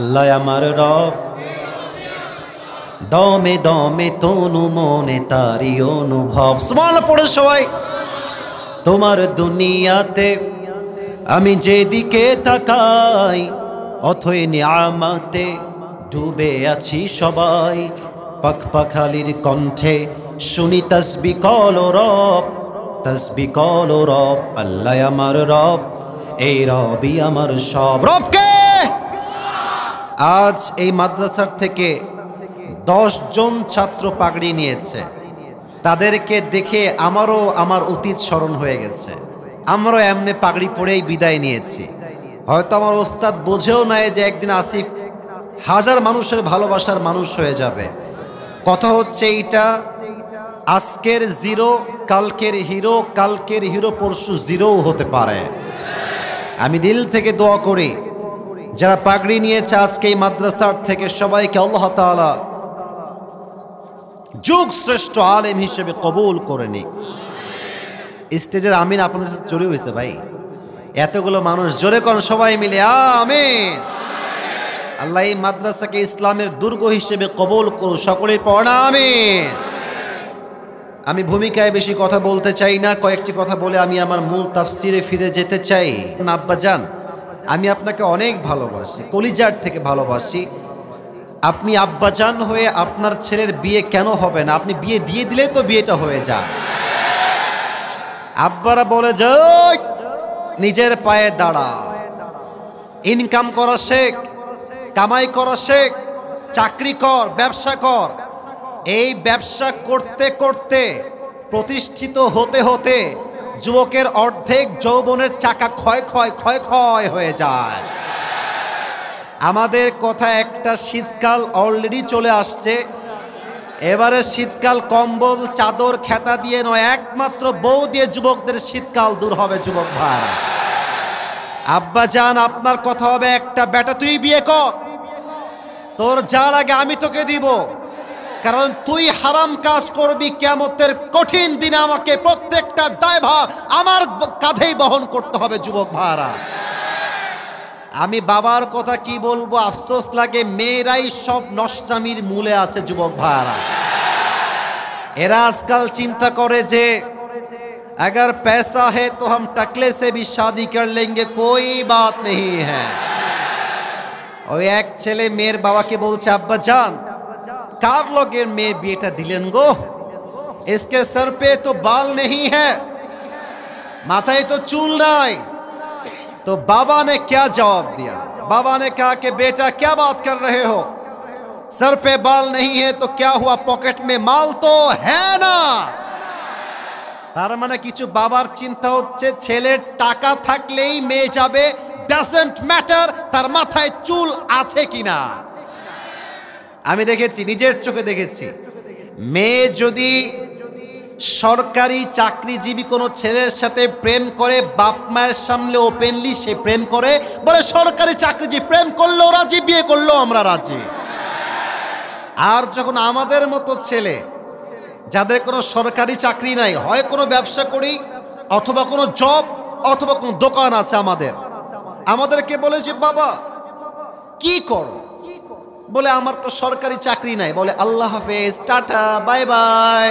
আল্লাহ আমার রব, দমে দমে তনু মনে তারি অনুভব। সুবহানাল্লাহ পড়ে সবাই। তোমার দুনিয়াতে আমি যেদিকে তাকাই, অথই নিয়ামতে ডুবে আছি সবাই। পাখপাখালির কণ্ঠে শুনি তাসবিহ কলো রব, তাসবিহ কলো রব। আল্লাহ আমার রব, এই রবই আমার সব। রবকে আজ এই মাদ্রাসার থেকে 10 জন ছাত্র পাগড়ি নিয়েছে। তাদেরকে দেখে আমার অতীত স্মরণ হয়ে গেছে। আমরাও এমনি পাগড়ি পরেই বিদায় নিয়েছি। হয়তো আমার ওস্তাদ বোঝেও নাই যে একদিন আসিফ হাজার মানুষের ভালোবাসার মানুষ হয়ে যাবে। কথা হচ্ছে এইটা, আজকের জিরো কালকের হিরো, কালকের হিরো পরশু জিরোও হতে পারে। আমি দিল থেকে দোয়া করি যারা পাগড়ি নিয়েছে আজকে এই মাদ্রাসার থেকে সবাইকে আল্লাহ তাআলা যুগ শ্রেষ্ঠ আলেম হিসেবে কবুল করে নিক। স্টেজের আমিন আপনাদের সাথে জড়িয়ে হয়েছে ভাই, এতগুলো মানুষ জোরে কোন সবাই মিলে আমিন। আল্লাহ এই মাদ্রাসাকে ইসলামের দুর্গ হিসেবে কবুল করুন, সকলেই পড়া আমিন। আমি ভূমিকায় বেশি কথা বলতে চাই না, কয়েকটি কথা বলে আমি আমার মূল তাফসিরে ফিরে যেতে চাই। আব্বাজান, আমি আপনাকে অনেক ভালোবাসি, কলিজার থেকে ভালোবাসি। আপনি আব্বাজান হয়ে আপনার ছেলের বিয়ে কেন হবে না? আপনি বিয়ে দিয়ে দিলেই তো বিয়েটা হয়ে যায়। আব্বারা বলে যে নিজের পায়ে দাঁড়া, ইনকাম করা শেখ, কামাই করা শেখ, চাকরি কর, ব্যবসা কর। এই ব্যবসা করতে করতে প্রতিষ্ঠিত হতে হতে যুবকের অর্ধেক যৌবনের চাকা ক্ষয় ক্ষয় ক্ষয় ক্ষয় হয়ে যায়। আমাদের কথা একটা, শীতকাল অলরেডি চলে আসছে। এবারে শীতকাল কম্বল চাদর খেতা দিয়ে নয়, একমাত্র বউ দিয়ে যুবকদের শীতকাল দূর হবে। যুবক ভাই, আব্বা জান আপনার কথা হবে একটা, বেটা তুই বিয়ে কর, তোর যা লাগে আমি তোকে দিব, কারণ তুই হারাম কাজ করবি। কিয়ামতের কঠিন দিনে আমাকে প্রত্যেকটা দায়ভার আমার কাঁধেই বহন করতে হবে। যুবক ভাইরা, আমি বাবার কথা কি বলবো, আফসোস লাগে, মেয়েরাই সব নষ্টামির মূলে আছে। যুবক ভাইরা, এরা আজকাল চিন্তা করে যে अगर पैसा है तो हम टकले से भी शादी कर लेंगे, कोई बात नहीं है। ওই এক ছেলে মেয়ের বাবাকে বলছে, আব্বা জান কার লগের মেয়ের বিয়েটা দিলেন গো? इसके सर पे तो बाल नहीं है, माथाয় तो चूल नहीं। तो बाबा ने क्या जवाब दिया? बाबा ने कहा कि बेटा क्या बात कर रहे हो, सर पे बाल नहीं है तो क्या हुआ, पॉकेट में माल तो है ना। তার মানে কিছু বাবার চিন্তা হচ্ছে ছেলের টাকা থাকলেই মেয়ে যাবে, ডাজন্ট ম্যাটার তার মাথায় চুল আছে কিনা। আমি দেখেছি, নিজের চোখে দেখেছি, মেয়ে যদি সরকারি চাকরিজীবী কোনো ছেলের সাথে প্রেম করে, বাপ মায়ের সামনে ওপেনলি সে প্রেম করে, বলে সরকারি চাকরিজীবী, প্রেম করলেও রাজি, বিয়ে করলেও আমরা রাজি। আর যখন আমাদের মতো ছেলে যাদের কোনো সরকারি চাকরি নাই, হয় কোনো ব্যবসা করি অথবা কোনো জব অথবা কোনো দোকান আছে আমাদেরকে বলে যে বাবা কি করো, বলে আমার তো সরকারি চাকরি নাই, বলে আল্লাহ হাফেজ, টাটা, বাই বাই।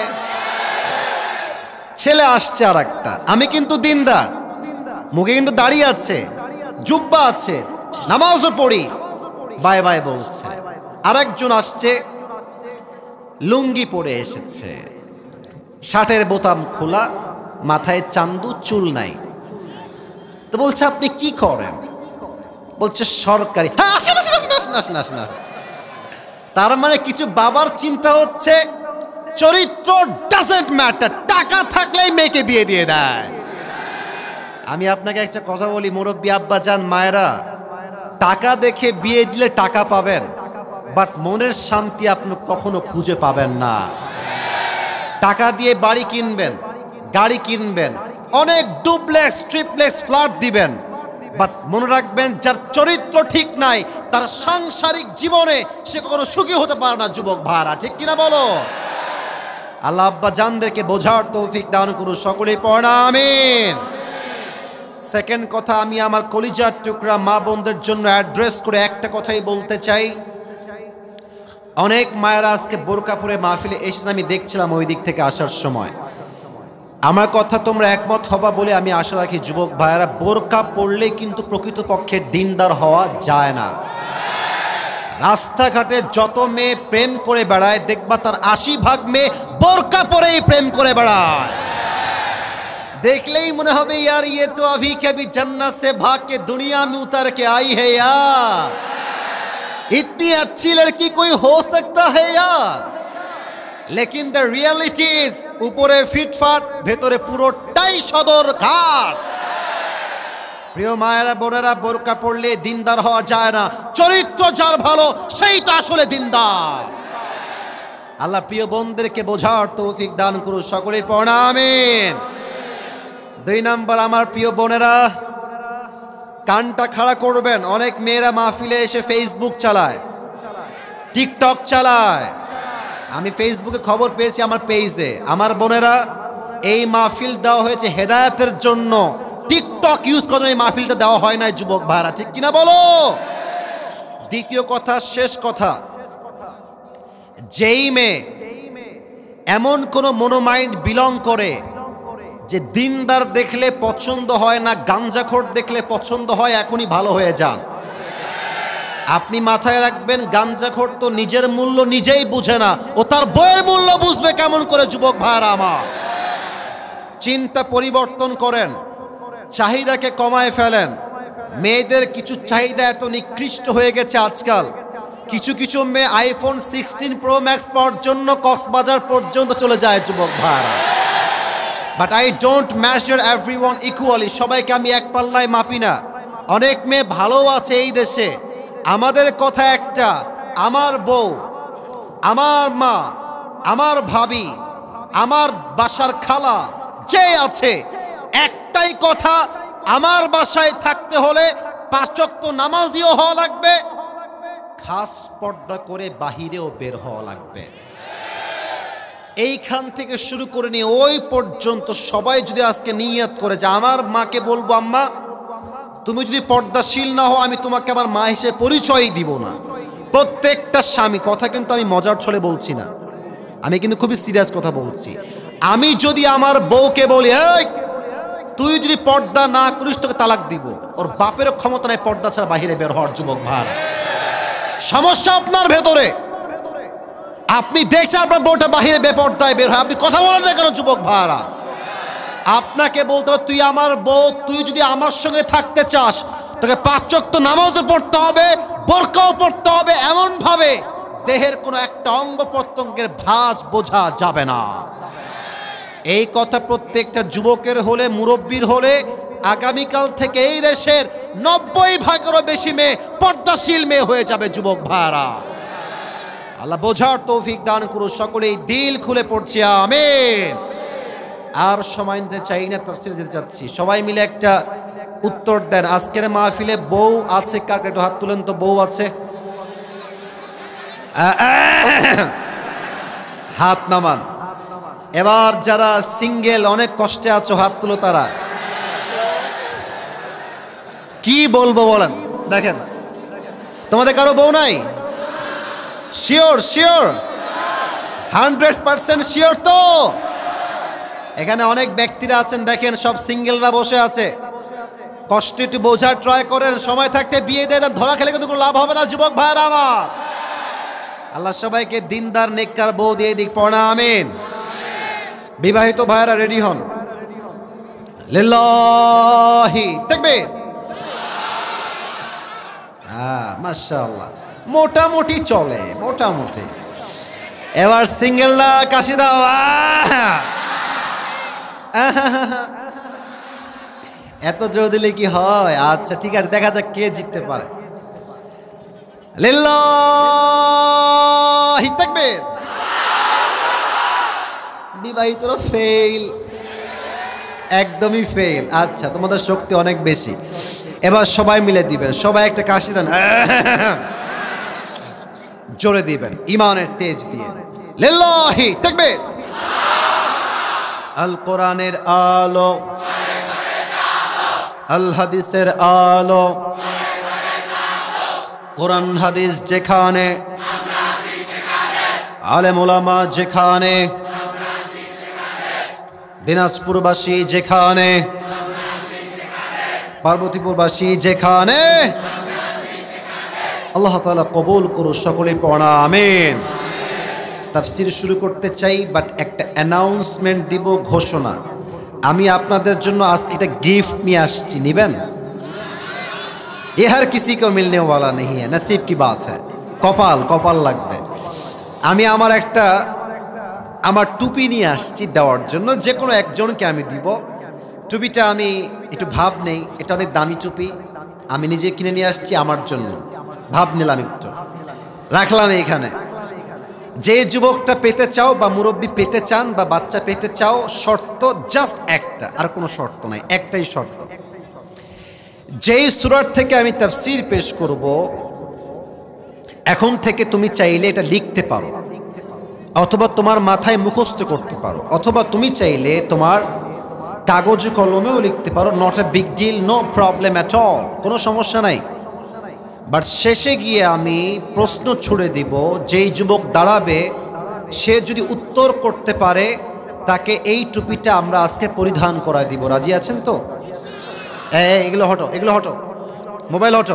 ছেলে আসছে আর একটা, আমি কিন্তু দিনদার, মুখে কিন্তু দাড়ি আছে, জুব্বা আছে, নামাজও পড়ি, বাই বাই বলছে। আরেকজন আসছে, লুঙ্গি পরে এসেছে, শার্টের বোতাম খোলা, মাথায় চান্দু, চুল নাই। তো বলছে আপনি কি করেন? বলছে সরকারি। হ্যাঁ আসেন আসেন আসেন আসেন আসেন আসেন। তার মানে কিছু বাবার চিন্তা হচ্ছে চরিত্র ডাজন্ট ম্যাটার, টাকা থাকলেই মেয়েকে বিয়ে দিয়ে দেয়। আমি আপনাকে একটা কথা বলি, মুরব্বী আব্বা জান, মায়েরা, টাকা দেখে বিয়ে দিলে টাকা পাবেন, বাট মনের শান্তি আপনি কখনো খুঁজে পাবেন না। টাকা দিয়ে বাড়ি কিনবেন, গাড়ি কিনবেন, অনেক ডুপ্লেক্স ট্রিপ্লেক্স ফ্ল্যাট দিবেন, বাট মনে রাখবেন যার চরিত্র ঠিক নাই তার সাংসারিক জীবনে সে কখনো সুখী হতে পারে না। যুবক ভাইরা, ঠিক কিনা বলো? আল্লাহ আব্বা জানদেরকে বোঝার তৌফিক দান করুন, সকলেই পড়া আমিন। সেকেন্ড কথা, আমি আমার কলিজার টুকরা মা বোনদের জন্য অ্যাড্রেস করে একটা কথাই বলতে চাই। অনেক মায়েরা আজকে বোরকা পরে মাহফিলে এসে আমি দেখছিলাম ওই দিক থেকে আসার সময়। আমার কথা তোমরা একমত হবা বলে আমি আশা রাখি যুবক ভাইয়েরা, বোরকা পরলে কিন্তু প্রকৃতপক্ষে দিনদার হওয়া যায় না। রাস্তাঘাটে যত মেয়ে প্রেম করে বেড়ায় দেখবা তার 80% মেয়ে বোরকা পরেই প্রেম করে বেড়ায়। देखलेई मने होबे यार ये तो अभी के भी जन्नत से भाग के दुनिया में उतर के आई है यार, इतनी अच्छी लड़की कोई हो सकता है यार। लेकिन द रियलिटी इज ऊपरे फिटफाट भेतरे पुरोटाई सदर घाट। प्रिय मायेरा बोनेरा, बोरका पड़ले दिनदार हওয়া যায় না, চরিত্র যার ভালো সেই তো আসলে দিনদার। আল্লাহ প্রিয় বোনদেরকে বোঝার তৌফিক দান করুন, সকলেই পড়ুন আমিন। 2 নাম্বার, আমার প্রিয় বোনেরা কানটা খাড়া করবেন। অনেক মেয়েরা মাহফিলে এসে ফেসবুক চালায়, টিকটক চালায়। আমি ফেসবুকে খবর পেয়েছি আমার পেজে, আমার বোনেরা এই মাহফিল দেওয়া হয়েছে হেদায়েতের জন্য, টিকটক ইউজ করে এই মাহফিলটা দেওয়া হয় না যুবক ভাইরা, ঠিক কিনা বলো? দ্বিতীয় কথা, শেষ কথা, যেই মেয়ে এমন কোন মনোমাইন্ড বিলং করে যে দিনদার দেখলে পছন্দ হয় না, গাঞ্জাখোর দেখলে পছন্দ হয়, এখনই ভালো হয়ে যান। আপনি মাথায় রাখবেন, গাঞ্জাখোর তো নিজের মূল্য নিজেই বুঝে না, ও তার বইয়ের মূল্য বুঝবে কেমন করে? যুবক ভাইরা আমার, চিন্তা পরিবর্তন করেন, চাহিদাকে কমায় ফেলেন। মেয়েদের কিছু চাহিদা এত নিকৃষ্ট হয়ে গেছে আজকাল, কিছু কিছু মেয়ে আইফোন 16 প্রো ম্যাক্স পাওয়ার জন্য কক্সবাজার পর্যন্ত চলে যায় যুবক ভাইরা। But I don't measure everyone equally, সবাইকে আমি এক পাল্লায় মাপি না। অনেক মেয়ে ভালো আছে এই দেশে। আমাদের কথা একটা, আমার বউ, আমার মা, আমার ভাবি, আমার বাসার খালা যে আছে, একটাই কথা, আমার বাসায় থাকতে হলে 5 ওয়াক্ত নামাজিও হওয়া লাগবে, খাস পর্দা করে বাহিরেও বের হওয়া লাগবে। এইখান থেকে শুরু করে নিয়ে ওই পর্যন্ত সবাই যদি আজকে নিয়ত করে যে আমার মাকে বলবো, আম্মা তুমি যদি পর্দাশীল না হও আমি তোমাকে আমার মা হিসেবে পরিচয় দিব না। প্রত্যেকটা স্বামী, কথা কিন্তু আমি মজার ছলে বলছি না, আমি কিন্তু খুবই সিরিয়াস কথা বলছি। আমি যদি আমার বউকে বলি এই তুই যদি পর্দা না করিস তোকে তালাক দিব, ওর বাপেরও ক্ষমতা নাই পর্দা ছাড়া বাহিরে বের হওয়ার। যুবক ভাই, সমস্যা আপনার ভেতরে। আপনি দেখছেন আপনার বউটা বাহিরে বেপর্দায় বের হয়, আপনি কথা বলেন না কেন? যুবক ভাইরা, আপনাকে বলতে হবে তুই আমার বউ, তুই যদি আমার সঙ্গে থাকতে চাস তোকে 5 ওয়াক্ত নামাজও পড়তে হবে, বোরকাও পড়তে হবে, এমন ভাবে দেহের কোনো একটা অঙ্গ প্রত্যঙ্গের ভাঁজ বোঝা যাবে না। এই কথা প্রত্যেকটা যুবকের হলে, মুরব্বীর হলে, আগামীকাল থেকে এই দেশের 90% বেশি মেয়ে পর্দাশীল মেয়ে হয়ে যাবে। যুবক ভাইরা, আল্লাহ বোঝার তৌফিক দান করুন, সকলেই দিল খুলে পড়ছি আমিন। আর সময় নিতে চাই না, তাফসীরে যেতে চাচ্ছি। সবাই মিলে একটা উত্তর দেন, আজকের মাহফিলে বউ আছে কার? একটু হাত তুলেন তো, বউ আছে? হাত নামান। এবার যারা সিঙ্গেল, অনেক কষ্টে আছো, হাত তুলো তারা। কি বলবো বলেন? দেখেন, তোমাদের কারো বউ নাই? শিওর? শিওর? 100% শিওর তো? এখানে অনেক ব্যক্তিরা আছেন, দেখেন সব সিঙ্গেলরা বসে আছে। কষ্ট একটু বোঝার ট্রাই করেন, সময় থাকতে বিয়ে দিয়ে দেন, ধরা খেলে কিন্তু কোনো লাভ হবে না। যুবক ভাইরা আমার, আল্লাহ সবাইকে দিনদার নেককার বউ দিয়ে দিক, পড়া আমিন। বিবাহিত ভাইরা রেডি হন, লিল্লাহি তাকবীর। হ্যাঁ, মাশাআল্লাহ, মোটামুটি চলে, মোটামুটি। এবার সিঙ্গেলরা কাশি দাও। এত জোর দিলে কি হয়? আচ্ছা ঠিক আছে, দেখা যাক কে জিততে পারে। লিল্লাহি তাকবীর। বিবাহিতরা ফেল, একদমই ফেল। আচ্ছা, তোমাদের শক্তি অনেক বেশি। এবার সবাই মিলে দিবেন, সবাই একটা কাশি দেন, জোরে দিবেন ইমানের তেজ দিয়ে। লিল্লাহি তাকবীর। আল কোরআনের আলো, আল হাদিসের আলো, কোরআন হাদিস যেখানে, আলেম ওলামা যেখানে, দিনাজপুরবাসী যেখানে, পার্বতীপুরবাসী যেখানে, আল্লাহ তাআলা কবুল করুন, সকলে পড়া আমিন। তাফসীর শুরু করতে চাই, বাট একটা অ্যানাউন্সমেন্ট দিব, ঘোষণা। আমি আপনাদের জন্য আজকে একটা গিফট নিয়ে আসছি, নেবেন? ये हर किसी को मिलने वाला नहीं है, नसीब की बात है। কপাল কপাল লাগবে। আমি আমার টুপি নিয়ে আসছি দেওয়ার জন্য, যে কোনো একজনকে আমি দিব। টুপিটা আমি একটু ভাব নেই, এটা অনেক দামি টুপি, আমি নিজে কিনে নিয়ে আসছি আমার জন্য। ভাব নিলাম একটু, রাখলাম এখানে। যে যুবকটা পেতে চাও বা মুরব্বী পেতে চান বা বাচ্চা পেতে চাও, শর্ত জাস্ট একটা, আর কোনো শর্ত নাই, একটাই শর্ত। যেই সূরা থেকে আমি তাফসীর পেশ করব, এখন থেকে তুমি চাইলে এটা লিখতে পারো, অথবা তোমার মাথায় মুখস্থ করতে পারো, অথবা তুমি চাইলে তোমার কাগজে কলমেও লিখতে পারো। Not a big deal, no problem at all, কোনো সমস্যা নাই। বাট শেষে গিয়ে আমি প্রশ্ন ছুড়ে দিব, যেই যুবক দাঁড়াবে সে যদি উত্তর করতে পারে তাকে এই টুপিটা আমরা আজকে পরিধান করায় দিব। রাজি আছেন তো? এগুলো হটো, এগুলো হটো, মোবাইল হটো,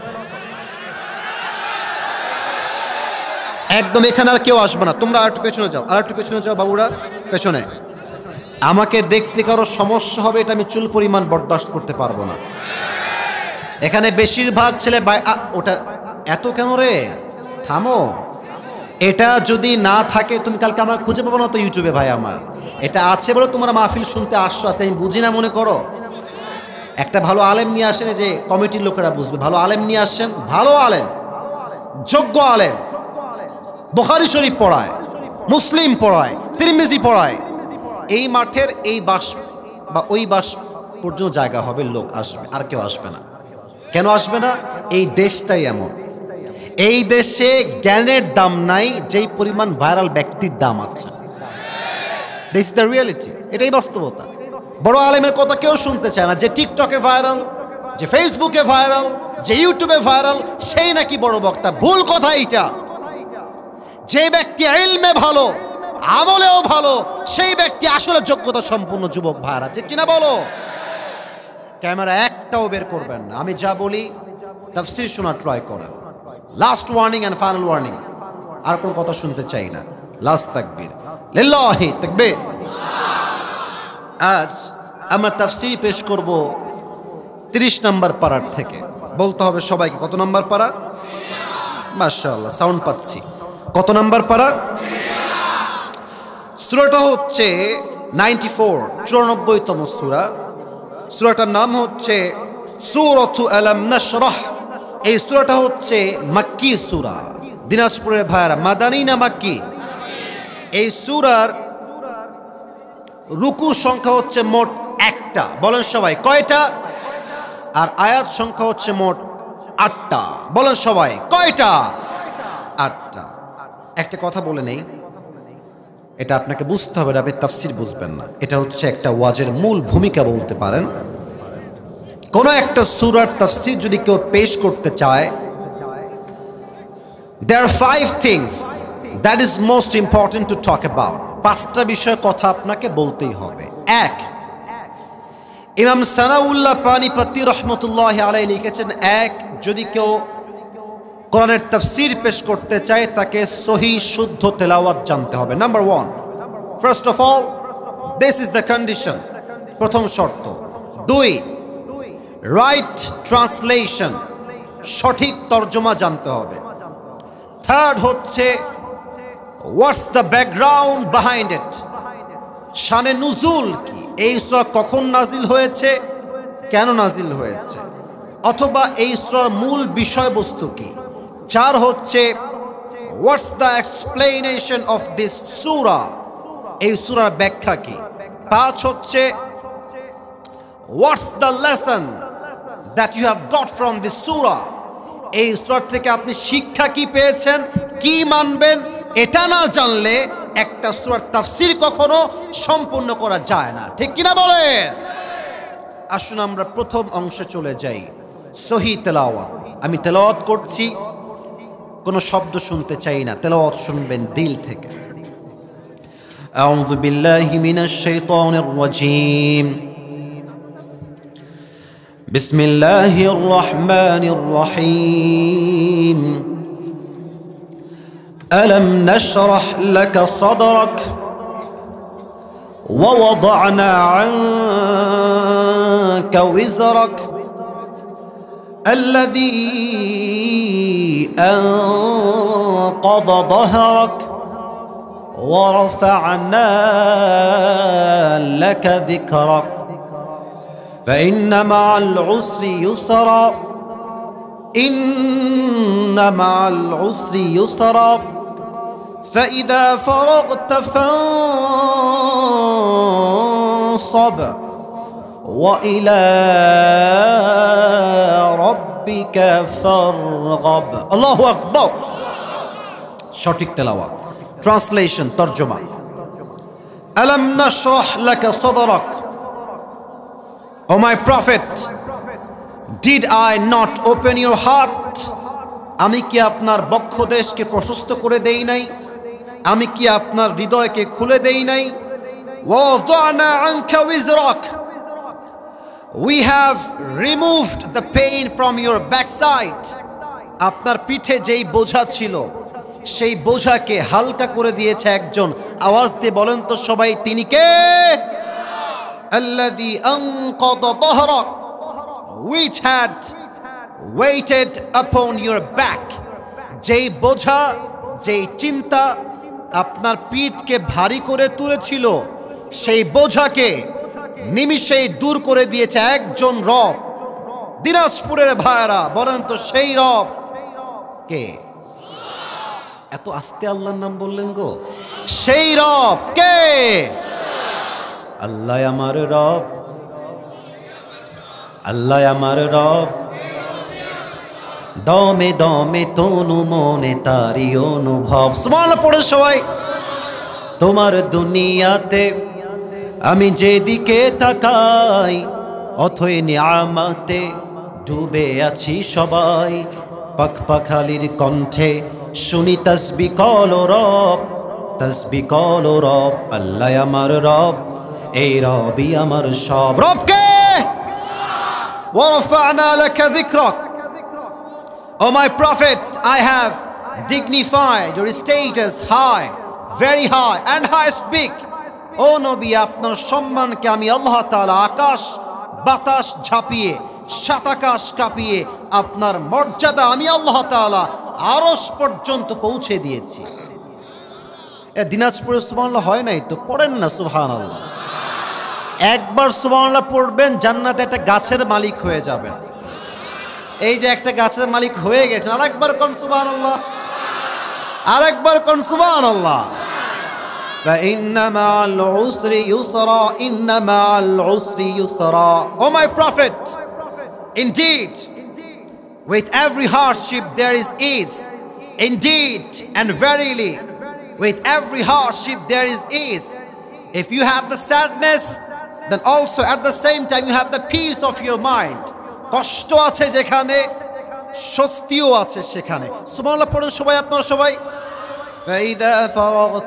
একদম এখানে আর কেউ আসবে না। তোমরা আর একটু পেছনে যাও, আর একটু পেছনে যাও বাবুরা, পেছনে। আমাকে দেখতে কারো সমস্যা হবে, এটা আমি চুল পরিমাণ বরদাস্ত করতে পারবো না। এখানে বেশিরভাগ ছেলে ওটা এত কেন রে, থামো। এটা যদি না থাকে তুমি কালকে আমার খুঁজে পাবো না তো ইউটিউবে। ভাই আমার এটা আছে বলে তোমরা মাহফিল শুনতে আসছো, আসতে আমি বুঝি না মনে করো। একটা ভালো আলেম নিয়ে আসেন, যে কমিটির লোকেরা বুঝবে। ভালো আলেম নিয়ে আসছেন, ভালো আলেম, যোগ্য আলেম, বুখারী শরীফ পড়ায়, মুসলিম পড়ায়, তিরমিজি পড়ায়। এই মাঠের এই বাস বা ওই বাস পর্যন্ত জায়গা হবে, লোক আসবে, আর কেউ আসবে না। কেন আসবে না? এই দেশটাই এমন। এই দেশে জ্ঞানের দাম নাই যেই পরিমাণ ভাইরাল ব্যক্তির দাম আছে। দিস ইজ দ্য রিয়েলিটি, এটাই বাস্তবতা। বড় আলেমের কথা কেউ শুনতে চায় না। যে টিকটকে ভাইরাল, যে ফেসবুকে ভাইরাল, যে ইউটিউবে ভাইরাল, সেই নাকি বড় বক্তা। ভুল কথা এইটা। যে ব্যক্তি ইলমে ভালো, আমলেও ভালো, সেই ব্যক্তি আসলে যোগ্যতা সম্পূর্ণ যুবক ভাইরা। ঠিক কিনা বলো? ক্যামেরা একটাও বের করবেন না। আমি যা বলি তাফসীর শোনার ট্রাই করেন। Last warning and final warning, আর কোনো কথা শুনতে চাই না। লাস্ট তাকবীর, লিল্লাহি তাকবীর। আজ আমরা তাফসীর পেশ করব 30 নম্বর পারার থেকে। বলতে হবে সবাইকে, কত নম্বর পারা? মাশাআল্লাহ, সাউন্ড পাচ্ছি। কত নম্বর পারা? সূরাটা হচ্ছে 94, 94তম সূরা। সূরাটার নাম হচ্ছে সূরাতু আলাম নাশরাহ। এই সূরাটা হচ্ছে মাক্কি সূরা। দিনাজপুরের ভাইরা, মাদানী না মাক্কি? এই সূরার রুকু সংখ্যা হচ্ছে মোট 1টা। বলেন সবাই, কয়টা? আর আয়াত সংখ্যা হচ্ছে মোট 8টা। বলেন সবাই, কয়টা? 8টা। একটা কথা বলে নেই, এটা আপনাকে বুঝতে হবে, আপনি তাফসীর বুঝবেন না। এটা হচ্ছে একটা ওয়াজের মূল ভূমিকা বলতে পারেন। কোন একটা সূরার তাফসীর যদি কেউ পেশ করতে চায়, there are 5 things that is most important to talk about. 5টা বিষয় কথা আপনাকে বলতেই হবে। 1, ইমাম সানাউল্লাহ পানিপতি রহমতুল্লাহি আলাইহি লিখেছেন, 1, যদি কেউ কোরআনের তাফসীর পেশ করতে চায় তাকে সহিহ শুদ্ধ তেলাওয়াত জানতে হবে। Number 1, first of all this is the condition, প্রথম শর্ত। 2, রাইট ট্রান্সলেশন, সঠিক তর্জমা জানতে হবে। 3rd হচ্ছে what's the background behind it, শানে নুজুল কি, এই সূরা কখন নাজিল হয়েছে, কেন নাজিল হয়েছে, অথবা এই সূরার মূল বিষয়বস্তু কি। 4 হচ্ছে what's the explanation of this সূরা, এই সূরার ব্যাখ্যা কি। 5 হচ্ছে what's the lesson that you have got from this সূরা, এই সূরা থেকে আপনি শিক্ষা কি পেয়েছেন, কি মানবেন। এটা না জানলে একটা সূরার তাফসীর কখনো সম্পূর্ণ করা যায় না। ঠিক কিনা বলেন? আসুন আমরা প্রথম অংশে চলে যাই, সহি তেলাওয়াত। আমি তেলাওয়াত করছি, কোনো শব্দ শুনতে চাই না, তেলাওয়াত শুনবেন দিল থেকে। আউযু বিল্লাহি মিনাশ শাইতানির রাজীম। বিসমিল্লাহির রহমানির রহিম। আলাম নাশরাহ লাকা সাদরাক ওয়া ওয়াদা'না আনকা ওয়িজরাক الذي أنقض ظهرك ورفعنا لك ذكرك فإن مع العسر يسرا إن مع العسر يسرا فإذا فرغت فانصب وإلى ربك فارغب الله أكبر সঠিক তেলাওয়াত। ট্রান্সলেশন, তরজমা। আলাম নাশরাহ লাকা সাদরাক, O my prophet, did I not open your heart? আমি কি আপনার বক্ষদেশকে প্রশস্ত করে দেই নাই? আমি কি আপনার হৃদয়কে খুলে দেই নাই? ওয়াদা'না আনকা ওয়িজরাক, we have removed the pain from your backside. আপনার পিঠে যেই বোঝা ছিল সেই বোঝাকে হালকা করে দিয়েছে একজন। আওয়াজ দিয়ে বলেন তো সবাই, তিনি কে? আল্লাযী আনকাদা যাহরাক, which had weighted upon your back. যেই বোঝা, যেই চিন্তা আপনার পিঠকে ভারী করে তুলেছিল, সেই বোঝাকে নিমিষেই দূর করে দিয়েছে একজন রব। দিনাজপুরের ভাইরা বলেন তো সেই রব কে? এত আস্তে আল্লাহর নাম বললেন গো। সেই রব কে? আল্লাহ আমার রব, আল্লাহ আমার রব, দমে দমে তনু মনে তারি অনুভব। সুবহানাল্লাহ পড়ে সবাই। তোমার দুনিয়াতে আমি যেদিকে তাকাই অথই নিয়ামতে ডুবে আছি সবাই। পাখপাখালির কণ্ঠে শুনি তাসবিহ কলো রব, তাসবিহ কলো রব। আল্লাহ আমার রব, এই রবই আমার সব। রব কে? ওয়া রাফা'না লাকা যিকরাক, O my prophet, I have dignified your status high, very high and highest big. ও নবী, আপনার সম্মানকে আমি আল্লাহ তাআলা আকাশ বাতাস ঝাঁপিয়ে, সাত আকাশ কাঁপিয়ে আপনার মর্যাদা আমি আল্লাহ তাআলা আরশ পর্যন্ত পৌঁছে দিয়েছি। দিনাজপুরে সুবহানাল্লাহ হয় নাই তো? পড়েন না সুবহানাল্লাহ। একবার সুবহানাল্লাহ পড়বেন, জান্নাতে একটা গাছের মালিক হয়ে যাবেন। এই যে একটা গাছের মালিক হয়ে গেছেন, আরেকবার কোন সুবহানাল্লাহ, আরেকবার কোন সুবহানাল্লাহ। فإن مع العسر يسرا إن مع العسر يسرا. O my prophet, indeed with every hardship there is ease. Indeed and verily with every hardship there is ease. If you have the sadness, then also at the same time you have the peace of your mind. কষ্ট আছে যেখানে, স্বস্তিও আছে সেখানে। সুবহানাল্লাহ পড়ুন সবাই, আপনারা সবাই। فإذا فرغت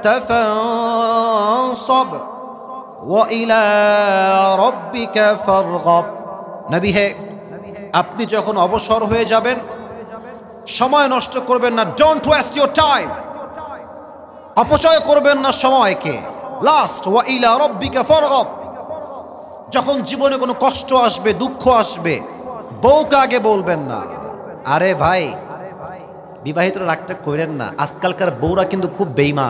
فانصب وإلى ربك فارغب. নবী হে, আপনি যখন অবসর হয়ে যাবেন সময় নষ্ট করবেন না। ডোন্ট ওয়েস্ট ইওর টাইম, অপচয় করবেন না সময়কে। লাস্ট, ওয়া ইলা রাব্বিকা ফারগাব। যখন জীবনে কোনো কষ্ট আসবে, দুঃখ আসবে, বউকে আগে বলবেন না। আরে ভাই, বিবাহিতরা রাগটা করেন না, আজকালকার বউরা কিন্তু খুব বেঈমান।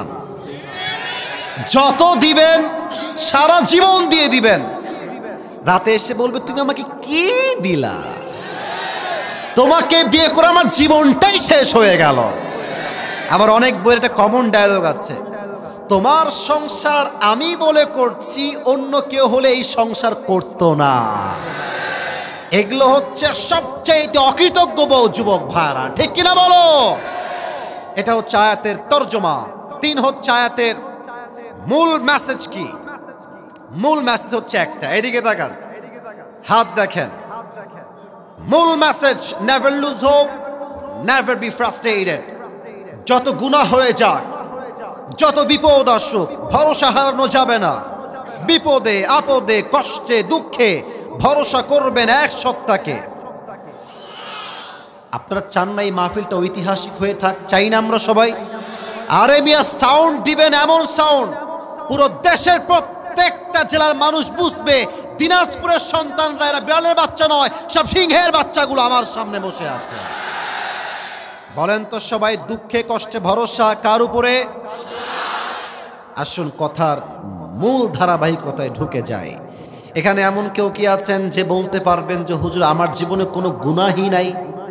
যত দিবেন সারা জীবন দিয়ে দিবেন, রাতে এসে বলবে তুমি আমাকে কি দিলা, তোমাকে বিয়ে করে আমার জীবনটাই শেষ হয়ে গেল। আবার অনেক বইয়ের একটা কমন ডায়লগ আছে, তোমার সংসার আমি বলে করছি, অন্য কেউ হলে এই সংসার করতো না। এগুলো হচ্ছে সবচেয়ে অকৃতজ্ঞ বউ যুবক ভাইরা, ঠিক কিনা বলো? এটা হচ্ছে আয়াতের তরজমা। 3 হচ্ছে আয়াতের মূল মেসেজ কি? মূল মেসেজ হচ্ছে একটা, এদিকে তাকান। হাত দেখেন, মূল message, never lose hope, never be frustrated. যত গুনাহ হয়ে যাক, যত বিপদ আসুক, ভরসা হারানো যাবে না। বিপদে আপদে কষ্টে দুঃখে ভরসা করবেন এক সত্তাকে। আপনারা চান না এই মাহফিলটা ঐতিহাসিক হয়ে থাক? চাই না আমরা সবাই? আরে মিয়া, সাউন্ড দিবেন এমন সাউন্ড পুরো দেশের প্রত্যেকটা জেলার মানুষ বুঝবে দিনাজপুরের সন্তানরা এরা বিড়ালের বাচ্চা নয়, সব সিংহের বাচ্চাগুলো আমার সামনে বসে আছে। বলেন তো সবাই, দুঃখে কষ্টে ভরসা কার উপরে? আসুন কথার মূল ধারাবাহিকতায় ঢুকে যায়। এখানে এমন কেউ কি আছেন যে বলতে পারবেন যে হুজুর আমার জীবনে কোনো গুনাহই নাই?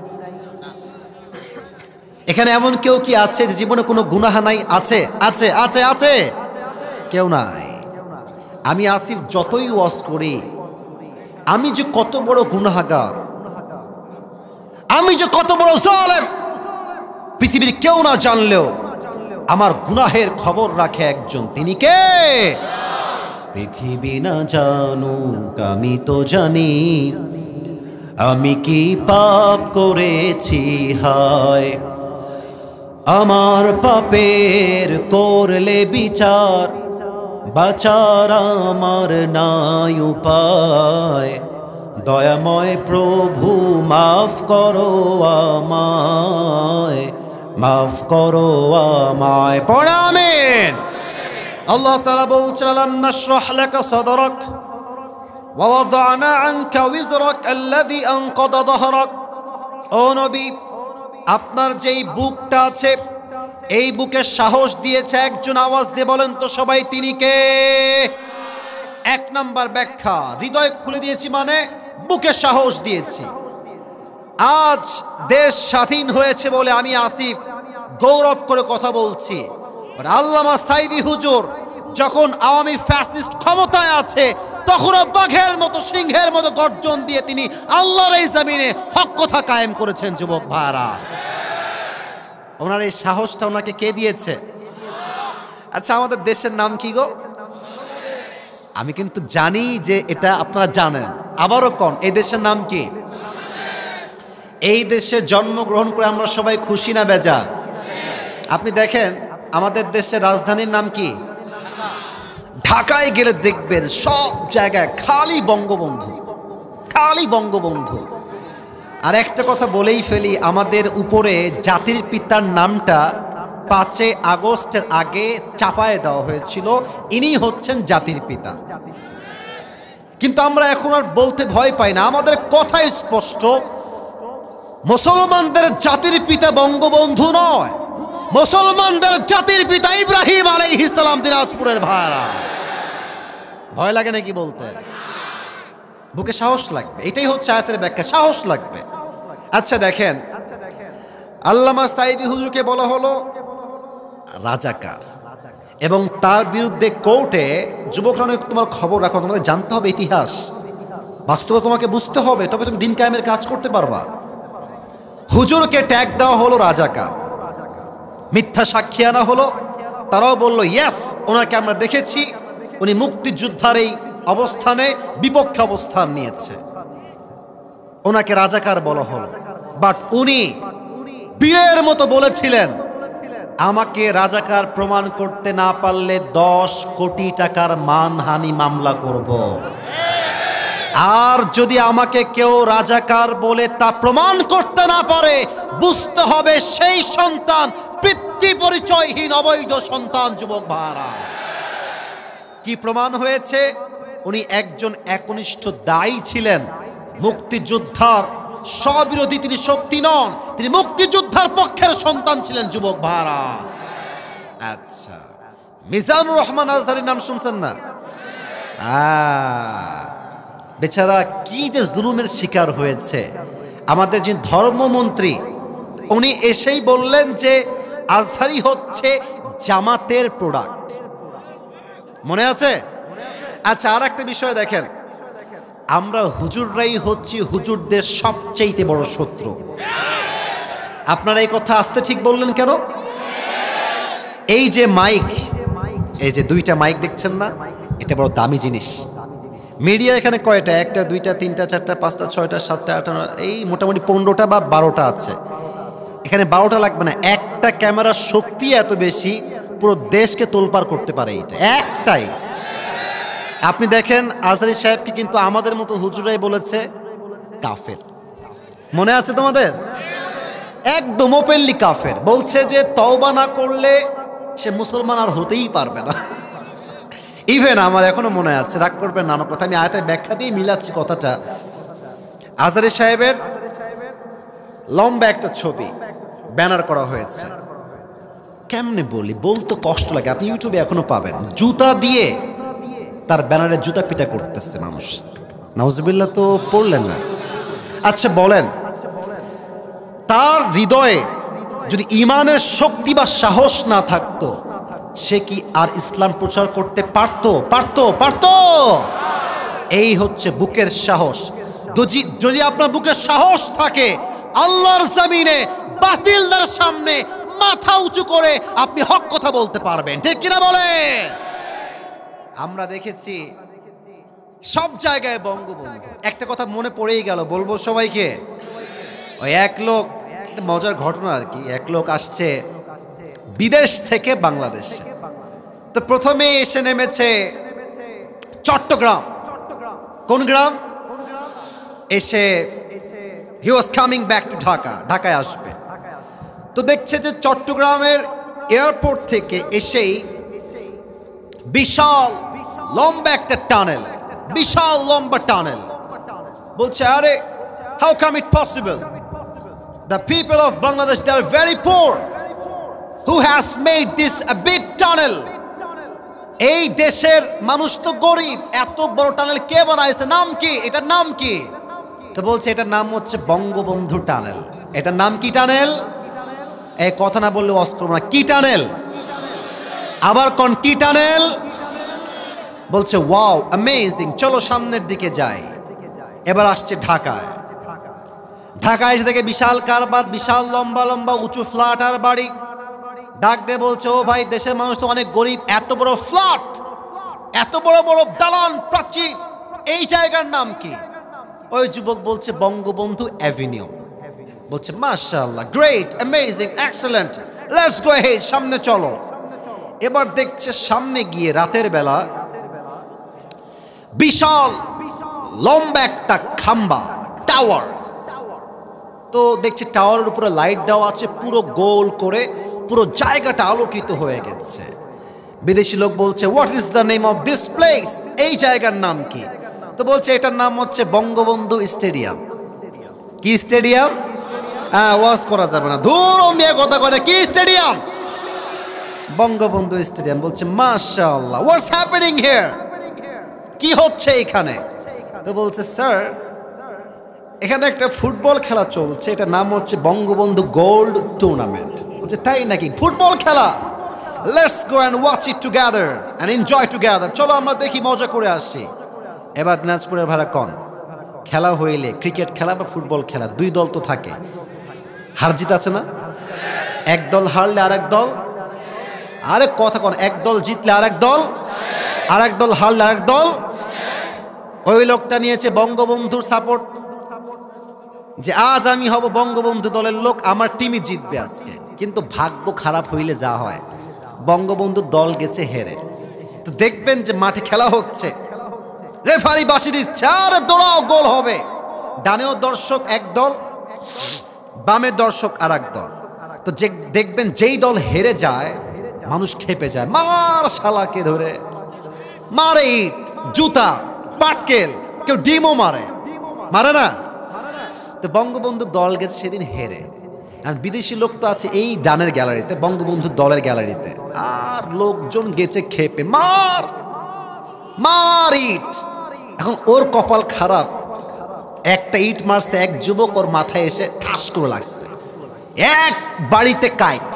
এখানে এমন কেউ কি আছে যে জীবনে কোনো গুনাহ নাই? আছে আছে আছে আছে? কেউ নাই। আমি আসিফ যতই ওয়াজ করি, আমি যে কত বড় গুনাহগার, আমি যে কত বড় জালেম, পৃথিবীর কেউ না জানলেও আমার গুনাহের খবর রাখে একজন। তিনি কে? পৃথিবী না জানুক আমি তো জানি, আমি কি পাপ করেছি হায়। আমার পাপের করলে বিচার, বাঁচার আমার নাই উপায়। দয়াময় প্রভু মাফ করো আমায়, মাফ করো আমায়। পড়ে আমিন। আল্লাহ তাআলা বলছেন, আলাম নাশরাহ লাকা সাদরাক ওয়া ওয়াদানা আনকা ওয়িজরাক আল্লাযী আনকাদা যাহরাক। ও নবী, আপনার যেই বুকটা আছে এই বুকে সাহস দিয়েছে একজন। আওয়াজ দিয়ে বলেন তো সবাই, তিনি কে? এক নাম্বার ব্যাখ্যা, হৃদয় খুলে দিয়েছি মানে বুকে সাহস দিয়েছি। আজ দেশ স্বাধীন হয়েছে বলে আমি আসিফ গৌরব করে কথা বলছি। আল্লামা সাঈদী হুজুর যখন আওয়ামী ফ্যাসিস্ট ক্ষমতায় আছে তখনও বাঘের মতো সিংহের মতো গর্জন দিয়ে তিনি আল্লাহর এই জমিনে হক কথা কায়েম করেছেন। যুবক ভাইরা, ওনার এই সাহসটা ওনাকে কে দিয়েছে? আচ্ছা, আমাদের দেশের নাম কি গো? আমি কিন্তু জানি যে এটা আপনারা জানেন, আবারও কোন, এই দেশের নাম কি? এই দেশে জন্মগ্রহণ করে আমরা সবাই খুশি না বেজার? আপনি দেখেন আমাদের দেশের রাজধানীর নাম কি? ঢাকায় গেলে দেখবেন সব জায়গায় খালি বঙ্গবন্ধু, খালি বঙ্গবন্ধু। আর একটা কথা বলেই ফেলি, আমাদের উপরে জাতির পিতার নামটা 5 আগস্টের আগে চাপায় দেওয়া হয়েছিল। ইনি হচ্ছেন জাতির পিতা। কিন্তু আমরা এখন আর বলতে ভয় পাই না, আমাদের কথাই স্পষ্ট। মুসলমানদের জাতির পিতা বঙ্গবন্ধু নয়, মুসলমানদের জাতির পিতা ইব্রাহিম আলাইহিস সালাম। দিনাজপুরের ভাইরা, ভয় লাগে নাকি বলতে? বুকে সাহস লাগবে, এটাই হচ্ছে আয়াতের ব্যাখ্যা, সাহস লাগবে। আচ্ছা দেখেন, আল্লামা সাঈদী হুজুরকে বলা হলো রাজাকার, এবং তার বিরুদ্ধে কোর্টে যুবকরা অনেক, তোমার খবর রাখো, তোমাদের জানতে হবে ইতিহাস, বাস্তবে তোমাকে বুঝতে হবে, তবে তুমি দিন কায়েমের কাজ করতে পারবা। হুজুরকে ট্যাগ দেওয়া হলো রাজাকার, মিথ্যা সাক্ষী আনা হলো। তারাও বলল ইয়েস, ওনাকে আমরা দেখেছি, উনি মুক্তিযোদ্ধার এই অবস্থানে বিপক্ষে অবস্থান নিয়েছে, ওনাকে রাজাকার বলা হলো। বাট উনি বীরের মতো বলেছিলেন, আমাকে রাজাকার প্রমাণ করতে না পারলে 10 কোটি টাকার মানহানি মামলা করব। আর যদি আমাকে কেউ রাজাকার বলে তা প্রমাণ করতে না পারে, বুঝতে হবে সেই সন্তান পিতৃ পরিচয়হীন অবৈধ সন্তান। যুবক ভাইরা, কি প্রমাণ হয়েছে? উনি একজন একনিষ্ঠ দায়ী ছিলেন, মুক্তিযোদ্ধার স্ববিরোধী তিনি শক্তি নন, তিনি মুক্তিযোদ্ধার পক্ষের সন্তান ছিলেন। যুবক ভাইরা, আচ্ছা, মিজানুর রহমান আজহারীর নাম শুনছেন না? বেচারা কি যে জুলুমের শিকার হয়েছে। আমাদের যে ধর্মমন্ত্রী, উনি এসেই বললেন যে আজহারী হচ্ছে জামাতের প্রোডাক্ট। মনে আছে? আচ্ছা, আর একটা বিষয় দেখেন, আমরা হুজুররাই হচ্ছি হুজুরদের সবচেয়ে বড় শত্রু। আপনারা এই কথা আসতে ঠিক বললেন কেন? এই যে মাইক, এই যে 2টা মাইক দেখছেন না, এটা বড় দামি জিনিস। মিডিয়া এখানে কয়টা? একটা, দুইটা, তিনটা, চারটা, পাঁচটা, ছয়টা, সাতটা, আটটা, এই মোটামুটি 15টা বা 12টা আছে। এখানে 12টা লাগবে না, একটা ক্যামেরার শক্তি এত বেশি, পুরো দেশকে তোলপাড় করতে পারে এটা একটাই। আপনি দেখেন আজহারী সাহেবকে কিন্তু আমাদের মতো হুজুরাই বলেছে কাফের, মনে আছে তোমাদের? একদম ওপেনলি কাফের, বলছে যে তওবা না করলে সে মুসলমান আর হতেই পারবে না। ইভেন আমার এখনো মনে আছে, রাগ করবেন না আমার কথা, আমি আয়াতের ব্যাখ্যা দিয়ে মিলাচ্ছি কথাটা। আজহারী সাহেবের লম্বা একটা ছবি ব্যানার করা হয়েছে, কেমনে বলি, বলতে কষ্ট লাগে, আপনি ইউটিউবে এখনো পাবেন। জুতা দিয়ে তার ব্যানারে জুতা পিটা করতেছে মানুষ, নাউজুবিল্লাহ তো পড়লেন না। আচ্ছা বলেন, তার হৃদয়ে যদি ঈমানের শক্তি বা সাহস না থাকতো, সে কি আর ইসলাম প্রচার করতে পারতো? এই হচ্ছে বুকের সাহস। যদি আপনার বুকের সাহস থাকে, আল্লাহর জমিনে বাতিলদের সামনে মাথা উঁচু করে আপনি হক কথা বলতে পারবেন, ঠিক কিনা বলে? আমরা দেখেছি সব জায়গায় বঙ্গবন্ধু। একটা কথা মনে পড়েই গেল, বলবো সবাইকে। ওই এক লোক, মজার ঘটনা আর কি, এক লোক আসছে বিদেশ থেকে বাংলাদেশে, তো প্রথমে এসে নেমেছে চট্টগ্রাম। কোন গ্রাম? এসে he was coming back to Dhaka, ঢাকায় আসবে। তো দেখছে যে চট্টগ্রামের এয়ারপোর্ট থেকে এসেই বিশাল লম্বা একটা টানেল, বিশাল লম্বা টানেল। বলছে, আরে how come it possible? The people of Bangladesh, they are very poor. Who has made this a big tunnel? এই দেশের মানুষ তো গরিব, এত বড় টানেল কে বানাইছে? নাম কি? এটার নাম কি? তো বলছে এটার নাম হচ্ছে বঙ্গবন্ধু টানেল। এটার নাম কি টানেল? এই কথা না বললে অস্ত্র না, কি টানেল? আবার কোন কি টানেল? বলছে ওয়াও অ্যামেজিং, চলো সামনের দিকে যাই। এবার আসছে ঢাকায়। ঢাকায় এসে দেখে বিশাল কারবার, বিশাল লম্বা লম্বা উঁচু ফ্ল্যাট আর বাড়ি। ডাক দিয়ে বলছে, ও ভাই, দেশের মানুষ তো অনেক গরিব, এত বড় ফ্ল্যাট, এত বড় বড় দালান প্রাচীর, এই জায়গার নাম কি? ওই যুবক বলছে বঙ্গবন্ধু অ্যাভিনিউ। বলছে মাশাআল্লাহ, great, amazing, excellent, let's go head, সামনে চলো। এবার দেখছে সামনে গিয়ে রাতের বেলা বিশাল লম্বা একটা খাম্বা, টাওয়ার। তো দেখছে টাওয়ারের উপরে লাইট দেওয়া আছে, পুরো গোল করে পুরো জায়গাটা আলোকিত হয়ে গেছে। বিদেশি লোক বলছে, what is the name of this place? এই জায়গার নাম কি? তো বলছে এটার নাম হচ্ছে বঙ্গবন্ধু স্টেডিয়াম। কি স্টেডিয়াম? হ্যাঁ, ওয়াজ করা যাবে না, ধুর মিয়া কথা করে, কি স্টেডিয়াম? বঙ্গবন্ধু স্টেডিয়াম। বলছে মাশাআল্লাহ, হোয়াটস হ্যাপেনিং হিয়ার? কি হচ্ছে এখানে? তো বলছে স্যার, এখানে একটা ফুটবল খেলা চলছে, এটার নাম হচ্ছে বঙ্গবন্ধু গোল্ড টুর্নামেন্ট। বলছে তাই নাকি? ফুটবল খেলা? Let's go and watch it together and enjoy together, চলো আমরা দেখি, মজা করে আসি। এবার দিনাজপুরের ভাড়া কন, খেলা হইলে ক্রিকেট খেলা বা ফুটবল খেলা, দুই দল তো থাকে, হার জিত আছে না? এক দল হারলে আরেক দল, আরে কথা কন, এক দল জিতলে আরেক দল, আরেক দল হারলে আরেক দল। ওই লোকটা নিয়েছে বঙ্গবন্ধুর সাপোর্ট, যে আজ আমি হব বঙ্গবন্ধু দলের লোক, আমার টিমই জিতবে আজকে। কিন্তু ভাগ্য খারাপ হইলে যা হয়, বঙ্গবন্ধু দল গেছে হেরে। তো দেখবেন যে মাঠে খেলা হচ্ছে, রেফারি বাঁশি দিচ্ছে, আর দৌড়াও, গোল হবে। ডানেও দর্শক এক দল, বামের দর্শক আর এক দল। তো যে দেখবেন যেই দল হেরে যায়, মানুষ খেপে যায়, মার শালাকে ধরে, মারে ইট, জুতা, পাটকেল, কেউ ডিমও মারে, মারে না? তো বঙ্গবন্ধু দল গেছে সেদিন হেরে, আর বিদেশি লোক তো আছে এই ডানের গ্যালারিতে, বঙ্গবন্ধু দলের গ্যালারিতে, আর লোকজন গেছে খেপে, মার মার ইট। এখন ওর কপাল খারাপ, একটা ইট মারছে এক যুবক, ওর মাথায় এসে ঠাস করে লাগছে, এক বাড়িতে কাইট,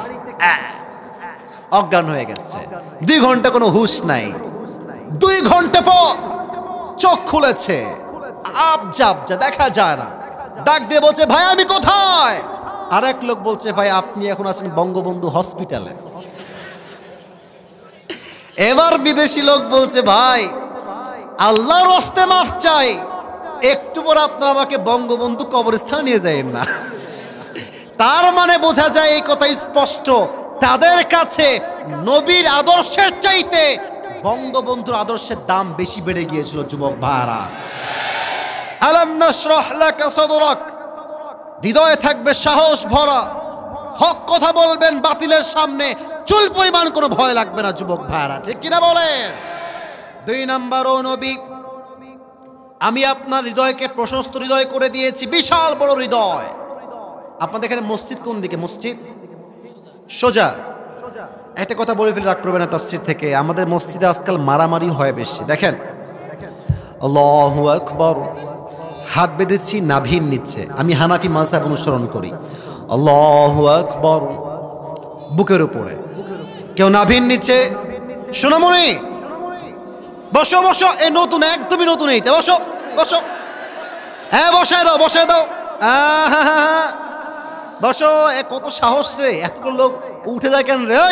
অজ্ঞান হয়ে গেছে। 2 ঘন্টা কোনো হুঁশ নাই। 2 ঘন্টা পর চোখ খুলেছে, আবজা দেখা যায় না। ডাক দিয়ে বলছে, ভাই আমি কোথায়? আর এক লোক বলছে, ভাই আপনি এখন আছেন বঙ্গবন্ধু হসপিটালে। এবার বিদেশি লোক বলছে, ভাই আল্লাহর হস্তে মাফ চাই, একটু পর আপনারা আমাকে বঙ্গবন্ধু কবরস্থানে নিয়ে যাবেন না। তার মানে বোঝা যায় এই কথাই স্পষ্ট, তাদের কাছে নবীর আদর্শের চাইতে বঙ্গবন্ধুর আদর্শের দাম বেশি বেড়ে গিয়েছিল। যুবক ভাইরা, আলাম নাশরাহ লাকা সাদরাক, হৃদয়ে থাকবে সাহস ভরা, হক কথা বলবেন, বাতিলের সামনে চুল পরিমাণ কোনো ভয় লাগবে না। যুবক ভাইরা, ঠিক কিনা বলেন? 2 নাম্বার, ও নবী, আমি আপনার হৃদয়কে প্রশস্ত হৃদয় করে দিয়েছি, বিশাল বড় হৃদয়। আপনাদের এখানে মসজিদ কোন দিকে? মসজিদ সোজা। একটা কথা বলে ফেলে রাগ করবেন না তাফসীর থেকে, আমাদের মসজিদে আজকাল মারামারি হয় বেশি। দেখেন, আল্লাহু আকবার, হাত বেঁধেছি নাভির নিচে, আমি হানাফি মাযহাব অনুসরণ করি। আল্লাহু আকবার, বুকের উপরে, কেউ নাভির নিচে। সোনামণি বসো বসো, এ নতুন, একদমই নতুন এইটা, বসো বসো, হ্যাঁ বসায় দাও, বসায় দাও, বসো। এ কত সাহস রে, এতগুলো লোক উঠে যায় কেন রে?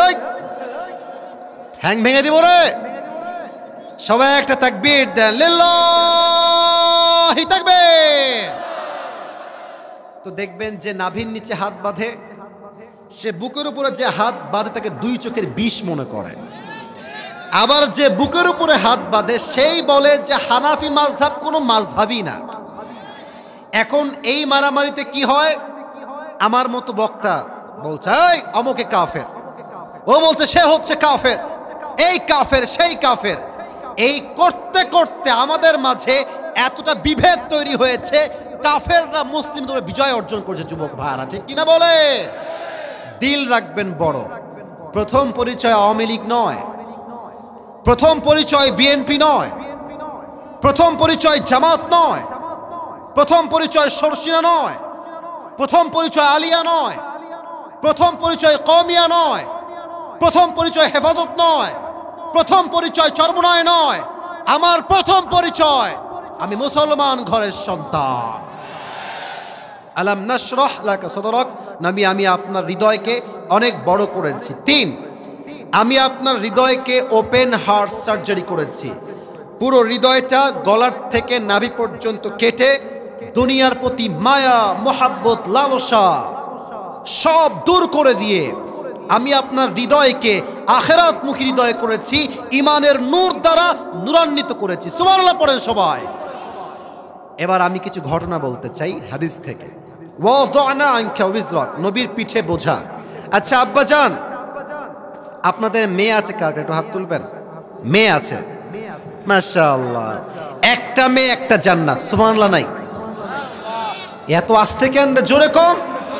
হ্যাং ভেঙে দিব রে। সবাই একটা তাকবীর দেন, লিল্লাহি তাকবীর। তো দেখবেন যে নাভির নিচে হাত বাঁধে, সে বুকের উপরে যে হাত বাঁধে তাকে 2 চোখের বিষ মনে করে। আবার যে বুকের উপরে হাত বাঁধে সেই বলে যে হানাফি মাযহাব কোনো মাযহাবই না। এখন এই মারামারিতে কি হয়? আমার মতো বক্তা বলছে এই অমুকে কাফের, ও বলছে সে হচ্ছে কাফের, এই কাফের সেই কাফের। এই করতে করতে আমাদের মাঝে এতটা বিভেদ তৈরি হয়েছে, কাফেররা মুসলিমদের বিজয় অর্জন করেছে। যুবক ভাইরা, ঠিক কিনা বলে? দিল রাখবেন বড়, প্রথম পরিচয় আওয়ামী লীগ নয়, প্রথম পরিচয় বিএনপি নয়, প্রথম পরিচয় জামাত নয়, প্রথম পরিচয় শর্ষিনা নয়, প্রথম পরিচয় আলিয়া নয়, প্রথম পরিচয় কওমিয়া নয়, প্রথম পরিচয় হেফাজত নয়, প্রথম পরিচয় চরমনায় নয়। আমার প্রথম পরিচয়, আমি মুসলমান ঘরের সন্তান। আলাম নাশরাহ লাকা সাদরাক, নবী আমি আপনার হৃদয়কে অনেক বড় করেছি। 3, আমি আপনার হৃদয়কে ওপেন হার্ট সার্জারি করেছি। পুরো হৃদয়টা গলার থেকে নাভি পর্যন্ত কেটে দুনিয়ার প্রতি মায়া, মোহাব্বত, লালসা সব দূর করে দিয়ে আমি আপনার হৃদয়কে আখিরাতমুখী হৃদয় করেছি, ইমানের নূর দ্বারা নূরান্বিত করেছি। সুবহানাল্লাহ পড়েন সবাই। এবার আমি কিছু ঘটনা বলতে চাই হাদিস থেকে। ওয়াদানা আনকা উযরাক, নবীর পিঠে বোঝা। আচ্ছা আব্বাজান, আপনাদের মেয়ে আছে কার? একটু হাত তুলবেন। মেয়ে আছে? মাশাআল্লাহ। একটা মেয়ে একটা জান্নাত। সুবহানাল্লাহ নাই? এত আস্তে কেন? জোরে কম।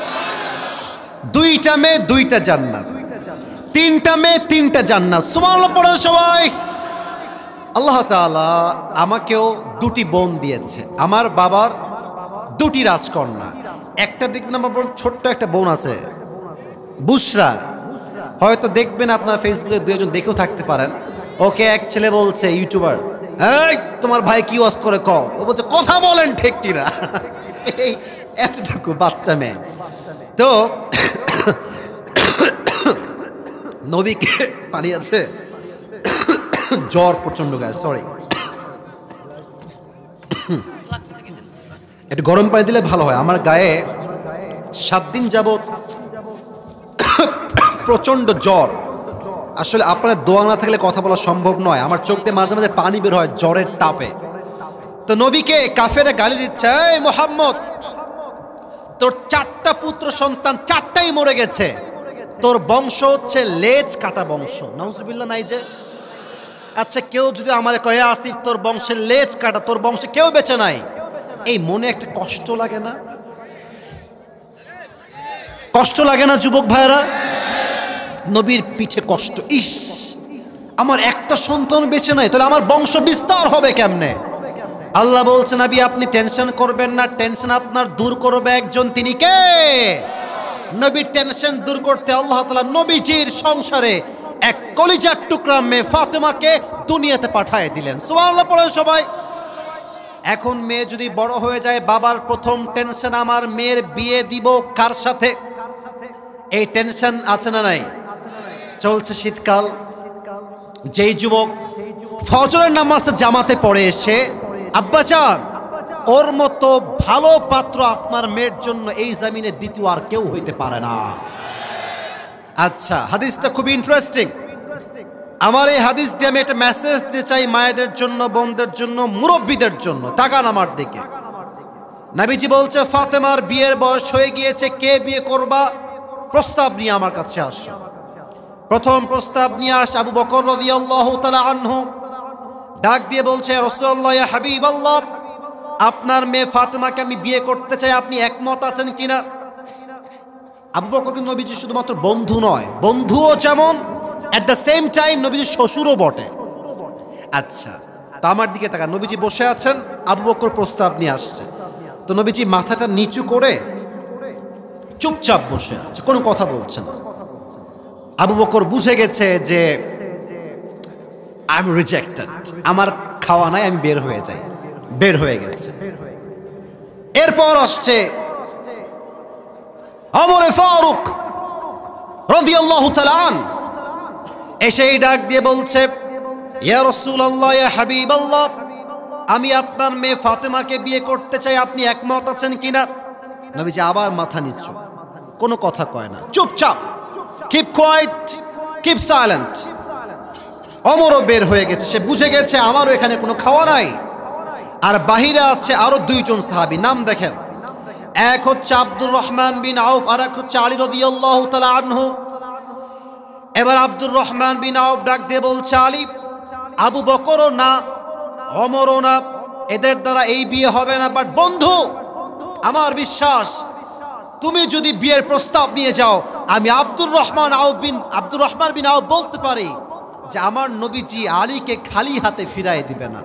2টা মেয়ে 2টা জান্নাত, 3টা মেয়ে 3টা জান্নাত। সুবহানাল্লাহ পড়ো সবাই। আল্লাহ তাআলা আমাকেও 2টি বোন দিয়েছে। আমার বাবার 2টি রাজকন্যা। একটা দিক নাম্বার বোন, ছোট্ট একটা বোন আছে বুশরা, হয়তো দেখবেন আপনার ফেসবুকে 2-1 দেখেও থাকতে পারেন। ওকে এক ছেলে বলছে, ইউটিউবার, এই তোমার ভাই কি ওয়াজ করে কও? ও বলছে কথা বলেন ঠিক কিনা। এই এতটুকু বাচ্চা মেয়ে। তো নবীকে পানি আছে, জ্বর প্রচন্ড গায়ে, সরি, একটু গরম পানি দিলে ভালো হয়। আমার গায়ে 7 দিন যাবত প্রচন্ড জ্বর। আসলে আপনার দোয়া না থাকলে কথা বলা সম্ভব নয়। আমার চোখ দিয়ে মাঝে মাঝে পানি বের হয় জ্বরের তাপে। তো নবীকে কাফেরে গালি দিচ্ছে, এই মুহাম্মদ, তোর 4টা পুত্র সন্তান 4টাই মরে গেছে, তোর বংশ হচ্ছে লেজ কাটা বংশ। নাউজুবিল্লাহ নাই যে? আচ্ছা কেউ যদি আমার কয়ে আসিফ তোর বংশের লেজ কাটা, তোর বংশে কেউ বেঁচে নাই, এই মনে একটা কষ্ট লাগে না? কষ্ট লাগে না যুবক ভাইরা? নবীর পিঠে কষ্ট, ইস আমার একটা সন্তান বেঁচে নাই, তাহলে আমার বংশ বিস্তার হবে কেমনে? আল্লাহ বলছেন, নবী আপনি টেনশন করবেন না, টেনশন আপনার দূর করবে একজন, তিনি কে? নবীর টেনশন দূর করতে আল্লাহ তাআলা নবীজির সংসারে এক কলিজার টুকরা মেয়ে ফাতেমাকে দুনিয়াতে পাঠিয়ে দিলেন। সুবহানাল্লাহ পড়েন সবাই। এখন মেয়ে যদি বড় হয়ে যায়, বাবার প্রথম টেনশন আমার মেয়ের বিয়ে দিব কার সাথে, এই টেনশন আছে না নাই? চলছে শীতকাল, যেই যুবক ফজরের নামাজটা জামাতে পড়ে এসে, আব্বাজান ওর মতো ভালো পাত্র আপনার মেয়ের জন্য এই জমিনে দ্বিতীয় আর কেউ হইতে পারে না। আচ্ছা, হাদিসটা খুব ইন্টারেস্টিং। আমার এই হাদিস দিয়ে আমি একটা মেসেজ দিতে চাই মায়েদের জন্য, বোনদের জন্য, মুরব্বীদের জন্য। তাকান আমার দিকে। নবীজি বলছে ফাতেমার বিয়ের বয়স হয়ে গিয়েছে, কে বিয়ে করবা? প্রস্তাব নিয়ে আমার কাছে আসো। প্রথম প্রস্তাব নিয়ে আসে আবু বকর রাদিয়াল্লাহু তাআলা আনহু। ডাক দিয়ে বলছে, ইয়া রাসূলুল্লাহ, ইয়া হাবিবাল্লাহ, আপনার মেয়ে ফাতেমাকে আমি বিয়ে করতে চাই, আপনি একমত আছেন কিনা? আবু বকর কিন্তু নবীজি শুধুমাত্র বন্ধু নয়, বন্ধুও যেমন, এট দ্য সেম টাইম নবীজির শ্বশুরও বটে। আচ্ছা, তো আমার দিকে তাকান। নবীজি বসে আছেন, আবু বকর প্রস্তাব নিয়ে আসছে। তো নবীজি মাথাটা নিচু করে চুপচাপ বসে আছে, কোনো কথা বলছে না। আবু বকর বুঝে গেছে যে আই এম রিজেক্টেড, আমার খাওয়া নাই, আমি বের হয়ে যাই। বের হয়ে গেছে। এরপর আসছে ওমর ফারুক রাদিয়াল্লাহু তাআলা আনহু, এসেই ডাক দিয়ে বলছে, ইয়া রাসূলুল্লাহ, ইয়া হাবিবাল্লাহ, আমি আপনার মেয়ে ফাতেমাকে বিয়ে করতে চাই, আপনি একমত আছেন কিনা? নবীজি আবার মাথা নিচু, কোনো কথা কয় না, চুপচাপ, কিপ কোয়াইট, কিপ সাইলেন্ট। ওমরও বের হয়ে গেছে, সে বুঝে গেছে আমারও এখানে কোনো খাওয়া নাই। আর বাহিরে আছে আরো দুইজন সাহাবী, নাম দেখেন, এক হচ্ছে আব্দুর রহমান বিন আউফ, আর এক হচ্ছে আলী রাদিয়াল্লাহু তাআলা আনহু। এবার আব্দুর রহমান বিন আউফ ডাক দিয়ে বলছে, আলী, আবু বকরও না, ওমরও না, এদের দ্বারা এই বিয়ে হবে না। বাট বন্ধু, আমার বিশ্বাস তুমি যদি বিয়ের প্রস্তাব নিয়ে যাও, আমি আব্দুর রহমান বিন আউফ বলতে পারি যে আমার নবীজি আলীকে খালি হাতে ফিরাই দিবে না।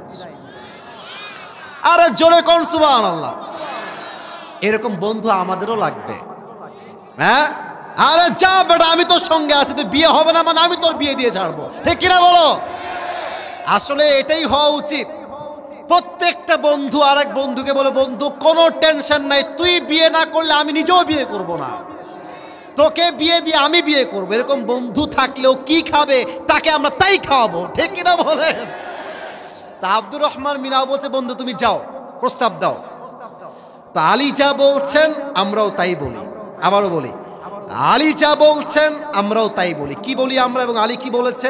আরে জোরে কোন সুবহানাল্লাহ। এরকম বন্ধু আমাদেরও লাগবে। হ্যাঁ, আরে যা বেটা, আমি তোর সঙ্গে আছি, তুই বিয়ে হবে না মানে আমি তোর বিয়ে দিয়ে ছাড়বো, ঠিক কিনা বলো? আসলে এটাই হওয়া উচিত। প্রত্যেকটা বন্ধু আরেক বন্ধুকে বলে, বন্ধু কোনো টেনশন নাই, তুই বিয়ে না করলে আমি নিজেও বিয়ে করব না, তোকে বিয়ে দিয়ে আমি বিয়ে করবো। এরকম বন্ধু থাকলেও কি খাবে, তাকে আমরা তাই খাওয়াবো, ঠিক কিনা বলেন? তা আব্দুর রহমান বিন আউফ বলছে, বন্ধু তুমি যাও, প্রস্তাব দাও। তা আলী যা বলছেন আমরাও তাই বলি। আবারও বলি, আলী যা বলছেন আমরাও তাই বলি। কি বলি আমরা এবং আলী কি বলেছে?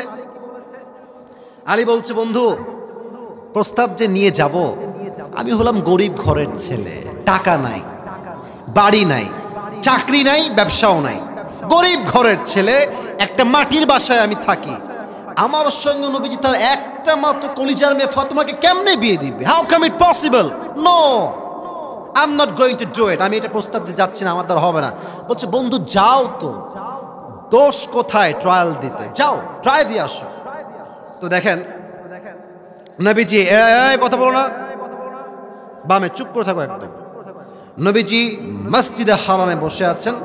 আলী বলছে, বন্ধু প্রস্তাব যে নিয়ে যাব, আমি হলাম গরিব ঘরের ছেলে, টাকা নাই, বাড়ি নাই, চাকরি নাই, ব্যবসাও নাই, গরিব ঘরের ছেলে, একটা মাটির বাসায় আমি থাকি। আমার সঙ্গে নবীজি তার একটা মাত্র কলিজার মেয়ে ফাতেমাকে কেমনে বিয়ে দিবে? How come it possible? No, I am not going to do it. আমি এটা প্রস্তাব দিয়ে যাচ্ছি না, আমার দ্বারা হবে না। বলছে, বন্ধু যাও তো, দোষ কোথায় ট্রায়াল দিতে? যাও, ট্রাই দিয়ে আসো। তো দেখেন নবীজি, কথা বলো না, বামে চুপ করে থাকো একদম। নবীজি মসজিদে হারামে বসে আছেন,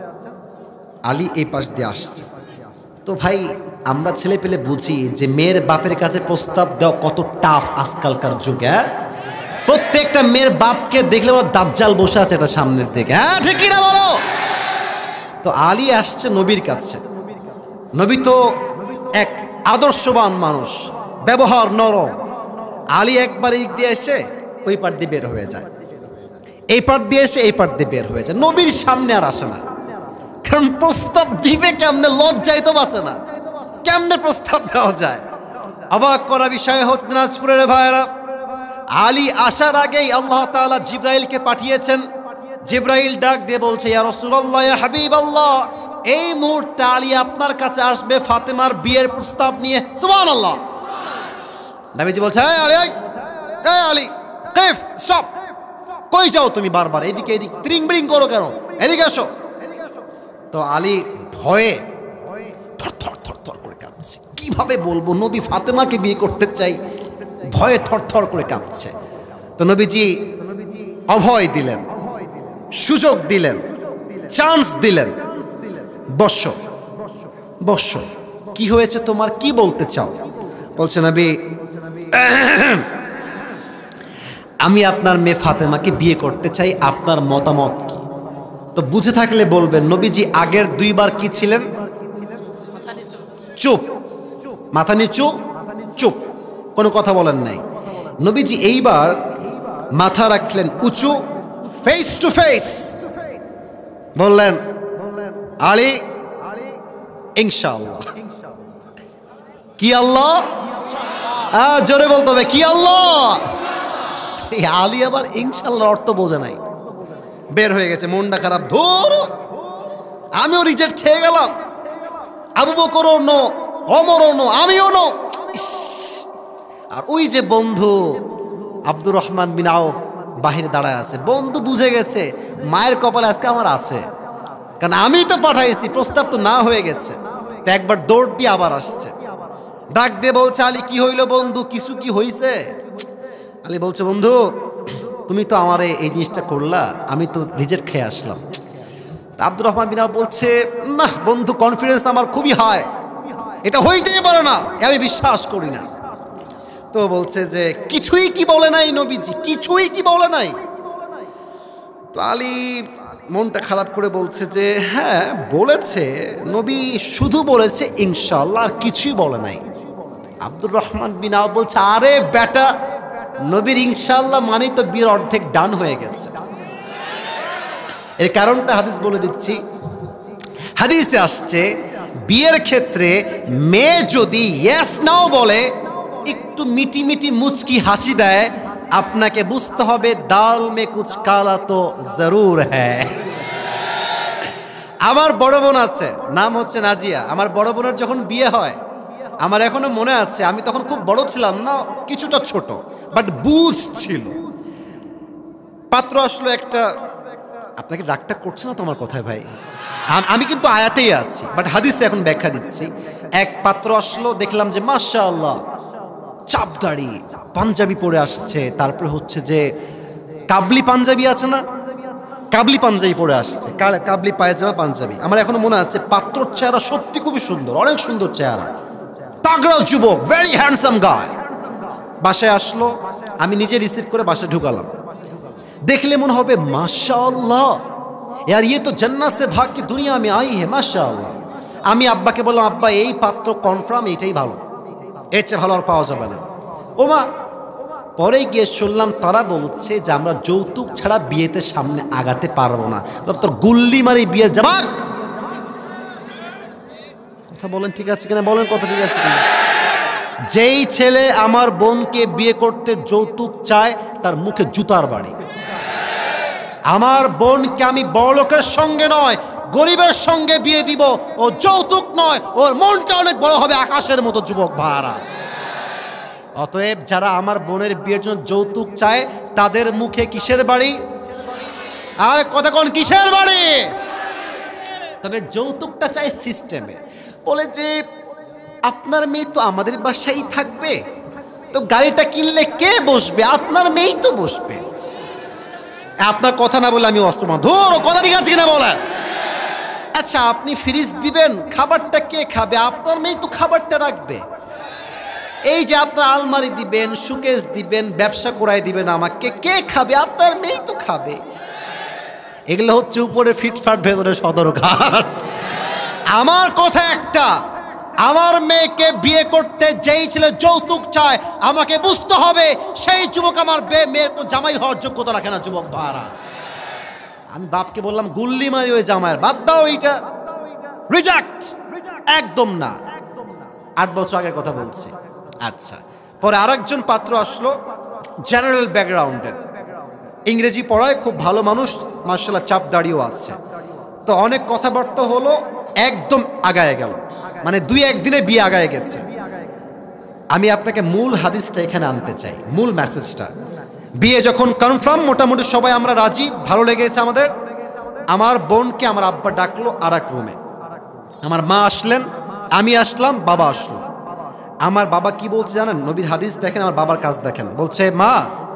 আলী এই পাশ দিয়ে আসছে। তো ভাই, আমরা ছেলে পেলে বুঝি যে মেয়ের বাপের কাছে প্রস্তাব দেওয়া কত টাফ আজকালকার যুগে। প্রত্যেকটা মেয়ের বাপকে দেখলে আমার দাজ্জাল বসে আছে এটা সামনের দিকে, হ্যাঁ ঠিক কিনা বলো? তো আলী আসছে নবীর কাছে। নবী তো এক আদর্শবান মানুষ, ব্যবহার নরম। আলী একবার এই দিয়ে এসে ওই পার দিয়ে বের হয়ে যায়, এই পার দিয়ে এসে এই পার দিয়ে বের হয়ে যায়। নবীর সামনে আর আসে না, কারণ প্রস্তাব দিবে কেমনে, লজ্জায় তো বাঁচে না, কেমনে প্রস্তাব দেওয়া যায়? অবাক করা বিষয় হচ্ছে দিনাজপুরের ভাইয়েরা, আলী আসার আগেই আল্লাহ তাআলা জিব্রাইলকে পাঠিয়েছেন। জিব্রাইল ডাক দিয়ে বলছে, ইয়া রাসূলুল্লাহ, ইয়া হাবিবাল্লাহ, এই মুহূর্তে আলী আপনার কাছে আসবে ফাতেমার বিয়ের প্রস্তাব নিয়ে। সুবহানাল্লাহ। নবীজি বলছে, এই আলী, এই আলী, কিফ, স্টপ, কই যাও তুমি বারবার এদিকে এদিক ত্রিং ব্রিং করো কেন? এদিকে আসো। তো আলী ভয়ে থরথর থরথর করে কাঁপছে। কিভাবে বলবো নবী ফাতেমাকে বিয়ে করতে চাই, ভয়ে থরথর করে কাঁপছে। তো নবীজি অভয় দিলেন, সুযোগ দিলেন, চান্স দিলেন, বসো বসো, কি হয়েছে তোমার, কি বলতে চাও? বলছে, নবী আমি আপনার মেয়ে ফাতেমাকে বিয়ে করতে চাই, আপনার মতামত কি? তো বুঝে থাকলে বলবেন, নবীজি আগের দুইবার কি ছিলেন? চুপ, মাথা নিচু, চুপ। কোনো কথা বলেন নাই। নবীজি এইবার মাথা রাখলেন উঁচু, ফেস টু ফেস, বললেন আলী ইনশাআল্লাহ। কি আল্লাহ? জোরে বলতে হবে, কি আল্লাহ? এই আলী আবার ইনশাআল্লাহ অর্থ বোঝে নাই, বের হয়ে গেছে, মনটা খারাপ। ধরো আমিও রিজেক্ট খেয়ে গেলাম, আবু বকরও নো, ওমরও নো, আমিও নো। আর ওই যে বন্ধু আব্দুর রহমান বিন আউফ বাহিরে দাঁড়ায় আছে, বন্ধু বুঝে গেছে মায়ের কপালে আজকে আমার আছে, কারণ আমি তো পাঠাইছি, প্রস্তাব তো না হয়ে গেছে। তো একবার দৌড় দিয়ে আবার আসছে, ডাক দিয়ে বলছে আলী কি হইল বন্ধু, কিছু কি হইছে? আলী বলছে বন্ধু তুমি তো আমারে এই জিনিসটা করলা, আমি তো রিজেক্ট খেয়ে আসলাম। আব্দুর রহমান বিন আউফ বলছে না বন্ধু, কনফিডেন্স আমার খুবই হাই, এটা হইতেই পারে না, আমি বিশ্বাস করি না। তো বলছে যে কিছুই কি বলে নাই নবীজি, কিছুই কি বলে নাই? তো আলী মনটা খারাপ করে বলছে যে হ্যাঁ বলেছে, নবী শুধু বলেছে ইনশাআল্লাহ, আর কিছুই বলে নাই। আব্দুর রহমান বিন আউফ বলছে আরে বেটা, নবীর ইনশাআল্লাহ মানে তো বিয়ের অর্ধেক ডান হয়ে গেছে। এর কারণটা হাদিস বলে দিচ্ছি। হাদিসে আসছে বিয়ের ক্ষেত্রে মেয়ে যদি ইয়েস নাও বলে, একটু মিটি মিটি মুচকি হাসি দেয়, আপনাকে বুঝতে হবে দাল মে কুছ কালা তো জরুর হ্যায়। আমার বড় বোন আছে, নাম হচ্ছে নাজিয়া। আমার বড় বোনের যখন বিয়ে হয়, আমার এখনো মনে আছে, আমি তখন খুব বড় ছিলাম না, কিছুটা ছোট, বাট বুঝ ছিল। পাত্র আসলো একটা, আপনাকে রাগটা করছে না তোমার কথায় ভাই? আমি কিন্তু আয়াতেই আছি, বাট হাদিসে এখন ব্যাখ্যা দিচ্ছি। এক পাত্র আসলো, দেখলাম যে মাশাআল্লাহ চাপ দাড়ি, পাঞ্জাবি পরে আসছে, তারপরে হচ্ছে যে কাবলি পাঞ্জাবি আছে না, কাবলি পাঞ্জাবি পরে আসছে, কাবলি পায়জামা পাঞ্জাবি। আমার এখনো মনে আছে, পাত্রর চেহারা সত্যি খুবই সুন্দর, অনেক সুন্দর চেহারা, তাগড়া যুবক, ভেরি হ্যান্ডসাম গায়। বাসায় আসলো, আমি নিজে রিসিভ করে বাসায় ঢুকালাম। দেখলে মনে হবে মাশাআল্লাহ यार ये तो जन्नत से भाग के दुनिया में आई है माशाআল্লাহ। আমি আব্বাকে বললাম আব্বা এই পাত্র কনফার্ম এইটাই ভালো, এর চেয়ে ভালো আর পাওয়া যাবে না। ওমা পরে গিয়ে শুনলাম তারা বলছে যে আমরা যৌতুক ছাড়া বিয়েতে সামনে আগাতে পারবো না। তোর গুল্লি মারি বিয়ের জামাক। কথা বলেন ঠিক আছে কিনা, বলেন কথা ঠিক আছে কিনা? যেই ছেলে আমার বোনকে বিয়ে করতে যৌতুক চায় তার মুখে জুতার বাড়ি। আমার বোনকে আমি বড়লোকের সঙ্গে নয় গরিবের সঙ্গে বিয়ে দিব, ও যৌতুক নয়, ওর মনটা অনেক বড় হবে আকাশের মতো যুবক ভাড়া। অতএব যারা আমার বোনের বিয়ের জন্য যৌতুক চায় তাদের মুখে কিসের বাড়ি? আর কথা কোন কিসের বাড়ি? তবে যৌতুকটা চাই সিস্টেমে। বলে যে আপনার মেয়ে তো আমাদের বাসায় থাকবে, তো গাড়িটা কিনলে কে বসবে? আপনার মেয়েই তো বসবে। আপনার কথা না বলে আমি অস্ত্র মার ধরো, কথা ঠিক আছে কিনা বলেন? আচ্ছা আপনি ফ্রিজ দিবেন, খাবারটা কে খাবে? আপনার মেয়ে তো খাবারটা রাখবে। এই যে আপনার আলমারি দিবেন, সুকেস দিবেন, ব্যবসা করাই দিবেন আমাকে, কে খাবে? আপনার মেয়েই তো খাবে। এগুলো হচ্ছে উপরে ফিটফাট, ভেতরে সদরঘাট। আমার কথা একটা, আমার মেয়েকে বিয়ে করতে যেই ছেলে যৌতুক চায় আমাকে বুঝতে হবে সেই যুবক আমার মেয়ের জামাই হওয়ার যোগ্যতা রাখে না। যুবক ভাড়া আমি বাপকে বললাম গুল্লি মারি ওই জামাইয়ের, বাদ দাও এইটা, রিজেক্ট, একদম না। 8 বছর আগের কথা বলছি। আচ্ছা পরে আরেকজন পাত্র আসলো, জেনারেল ব্যাকগ্রাউন্ডের, ইংরেজি পড়ায়, খুব ভালো মানুষ, মাশাআল্লাহ চাপ দাড়িও আছে। তো অনেক কথাবার্তা হলো, একদম আগায় গেল, মানে 2-1 দিনে বিয়ে আগায় গেছে। আমি আপনাকে মূল হাদিসটা এখানে আনতে চাই, মূল মেসেজটা। বিয়ে যখন কনফার্ম, মোটামুটি সবাই আমরা রাজি, ভালো লেগেছে আমাদের। আমার বোনকে আমার আব্বা ডাকলো আর এক রুমে, আমার মা আসলেন, আমি আসলাম, বাবা আসলো। আমার বাবা কি বলছে জানেন? নবীর হাদিস দেখেন, আমার বাবার কাজ দেখেন। বলছে মা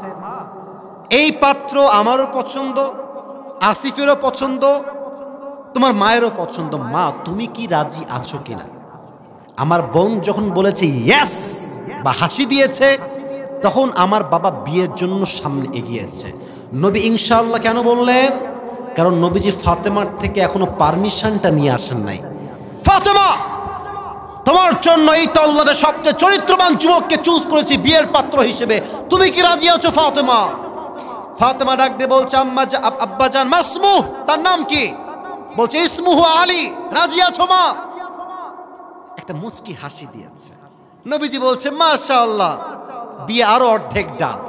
এই পাত্র আমারও পছন্দ, আসিফেরও পছন্দ, তোমার মায়েরও পছন্দ, মা তুমি কি রাজি আছো কিনা? আমার বোন যখন বলেছে ইয়েস বা হাসি দিয়েছে, তখন আমার বাবা বিয়ের জন্য সামনে এগিয়েছে। নবী ইনশাআল্লাহ কেন বললেন? কারণ নবীজি ফাতেমার থেকে এখনো পারমিশনটা নিয়ে আসেন নাই। ফাতেমা তোমার জন্য এই তল্লাটে সবচেয়ে চরিত্রবান যুবককে চুজ করেছি বিয়ের পাত্র হিসেবে, তুমি কি রাজি আছো ফাতেমা? ফাতেমা ডাক দিয়ে বলছে আব্বাজান মাসমুহ, তার নাম কি? বলছে ইসমুহু আলী। রাজি আছো মা? একটা মুচকি হাসি দিয়েছে। নবীজি বলছে মাশাআল্লাহ, বিয়ে আরো অর্ধেক ডান।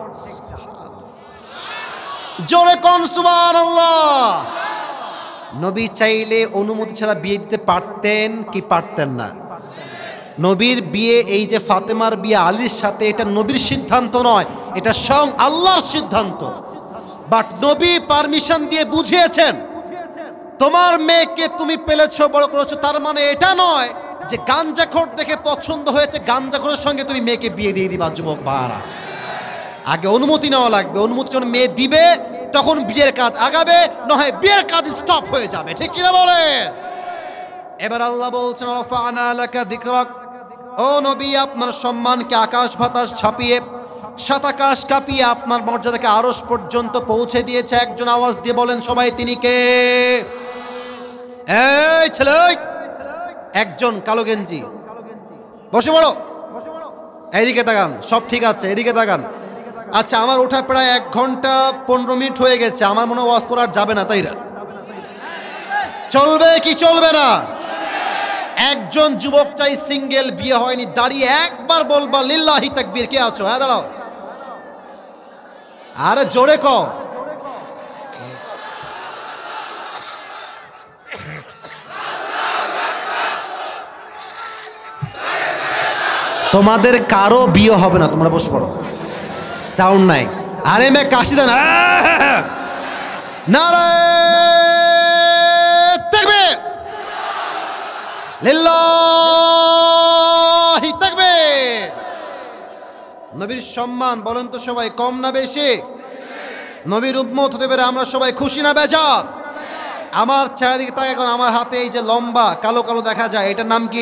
জোরে কোন সুবহানাল্লাহ। নবী চাইলে অনুমতি ছাড়া বিয়ে দিতে পারতেন কি পারতেন না? নবীর বিয়ে, এই যে ফাতেমার বিয়ে আলীর সাথে, এটা নবীর সিদ্ধান্ত নয়, এটা স্বয়ং আল্লাহর সিদ্ধান্ত। বাট নবী পারমিশন দিয়ে বুঝিয়েছেন, তোমার মেয়েকে তুমি পেলেছো, বড় করেছো, তার মানে এটা নয় যে গাঞ্জাখোর দেখে পছন্দ হয়েছে গাঞ্জাখোরের সঙ্গে তুমি মেয়েকে বিয়ে দিয়ে দিবা। যুবক ভাড়া, আগে অনুমতি নেওয়া লাগবে। অনুমতি যখন মেয়ে দিবে তখন বিয়ের কাজ আগাবে, নয় বিয়ের কাজ স্টপ হয়ে যাবে। ঠিক কিনা বলে? এবার আল্লাহ বলছেন রাফা'না লাকা যিকরাক, ও নবী আপনার সম্মানকে আকাশ বাতাস ছাপিয়ে, সাত আকাশ কাঁপিয়ে আপনার মর্যাদাকে আরশ পর্যন্ত পৌঁছে দিয়েছে। একজন আওয়াজ দিয়ে বলেন সবাই, তিনি কে? এই ছেলে, একজন কালো গেঞ্জি, বসে পড়ো, এইদিকে তাকান। সব ঠিক আছে, এদিকে তাকান। আচ্ছা, আমার ওঠা প্রায় 1 ঘন্টা 15 মিনিট হয়ে গেছে। আমার মনে ওয়াজ করা যাবে না, তাই না? চলবে কি চলবে না? একজন যুবক চাই, সিঙ্গেল, বিয়ে হয়নি, দাঁড়িয়ে একবার বলবা লিল্লাহি তাকবীর। কে আছো? হ্যাঁ দাঁড়াও, আরে জোরে কও। তোমাদের কারো বিয়ে হবে না, তোমরা বসে পড়ো। সাউন্ড নাই। আরে মে কাশি দেন। নারে তাকবীর, লিল্লাহি তাকবীর। নবীর সম্মান বলেন তো সবাই, কম না বেশি? নবীর উম্মত হতে পেরে আমরা সবাই খুশি না বেজার? আমার চারিদিকে তাকান, এখন আমার হাতে এই যে লম্বা কালো কালো দেখা যায়, এটার নাম কি?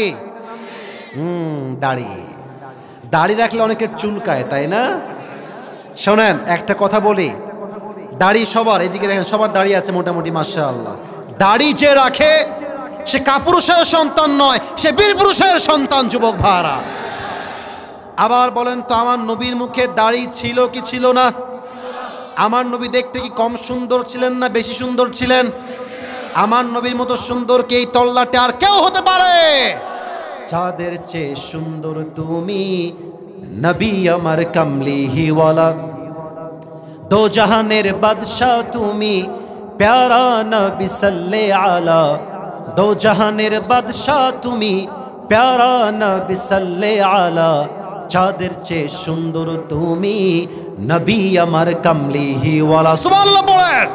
দাড়ি। দাড়ি রাখলে অনেকের চুলকায়, তাই না? শোনেন একটা কথা বলি, দাড়ি সবার, এদিকে দেখেন সবার দাড়ি আছে মোটামুটি, মাশাআল্লাহ। দাড়ি যে রাখে সে কাপুরুষের সন্তান নয়, সে বীর পুরুষের সন্তান। যুবক ভাইরা, আবার বলেন তো, আমার নবীর মুখে দাড়ি ছিল কি ছিল না? আমার নবী দেখতে কি কম সুন্দর ছিলেন না বেশি সুন্দর ছিলেন? আমার নবীর মতো সুন্দর কে এই তল্লাটে আর কেউ হতে পারে? চাঁদের চেয়ে সুন্দর তুমি, নবী আমার কামলিওয়ালা, দো জাহানের বাদশাহ তুমি, প্যারা নবী সাল্লে আলা, দো জাহানের বাদশাহ তুমি, প্যারা নবী সাল্লে আলা, চাঁদের চেয়ে সুন্দর তুমি, নবী আমার কামলিওয়ালা। সুবহানাল্লাহ বলেন।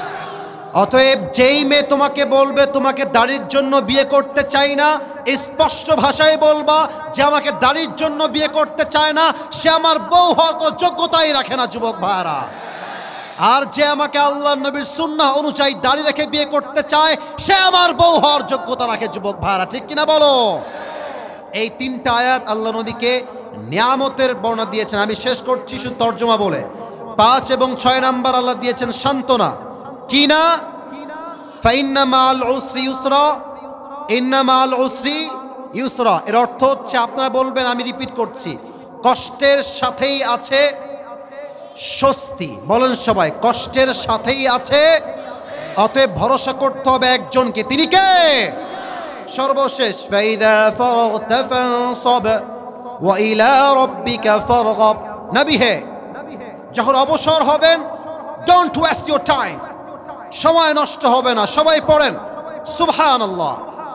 অতএব যেই মেয়ে তোমাকে বলবে তোমাকে দাড়ির জন্য বিয়ে করতে চাই না, স্পষ্ট ভাষায় বলবা যে আমাকে দাড়ির জন্য বিয়ে করতে চায় না, সে আমার বউ হওয়ার কোনো যোগ্যতাই রাখে না। যুবক ভাইরা, আর যে আমাকে আল্লাহ নবীর সুন্নাহ অনুযায়ী দাড়ি রেখে বিয়ে করতে চায়, সে আমার বউ হওয়ার যোগ্যতা রাখে। যুবক ভাইরা, ঠিক কিনা বলো? এই 3টা আয়াত আল্লাহ নবীকে নিয়ামতের বর্ণনা দিয়েছেন। আমি শেষ করছি শুধু তর্জমা বলে। 5 এবং 6 নাম্বার আল্লাহ দিয়েছেন সান্ত্বনা। কি না? ফাইন্না মাল উসরি ইউসরা, ইন্না মাল উসরি ইউসরা। এর অর্থ হচ্ছে, আপনারা বলবেন, আমি রিপিট করছি, কষ্টের সাথেই আছে স্বস্তি। বলেন সবাই, কষ্টের সাথেই আছে। অতএব ভরসা করতে হবে একজনকে, তিনি কে? সর্বশেষ, ফাইদা ফারাগতা ফানসাব ওয়া ইলা রাব্বিকা ফারগাব। নবী হে, যখন অবসর হবেন, ডোন্ট ওয়েস্ট ইওর টাইম, সময় নষ্ট হবে না। সবাই পড়েন সুবহানাল্লাহ।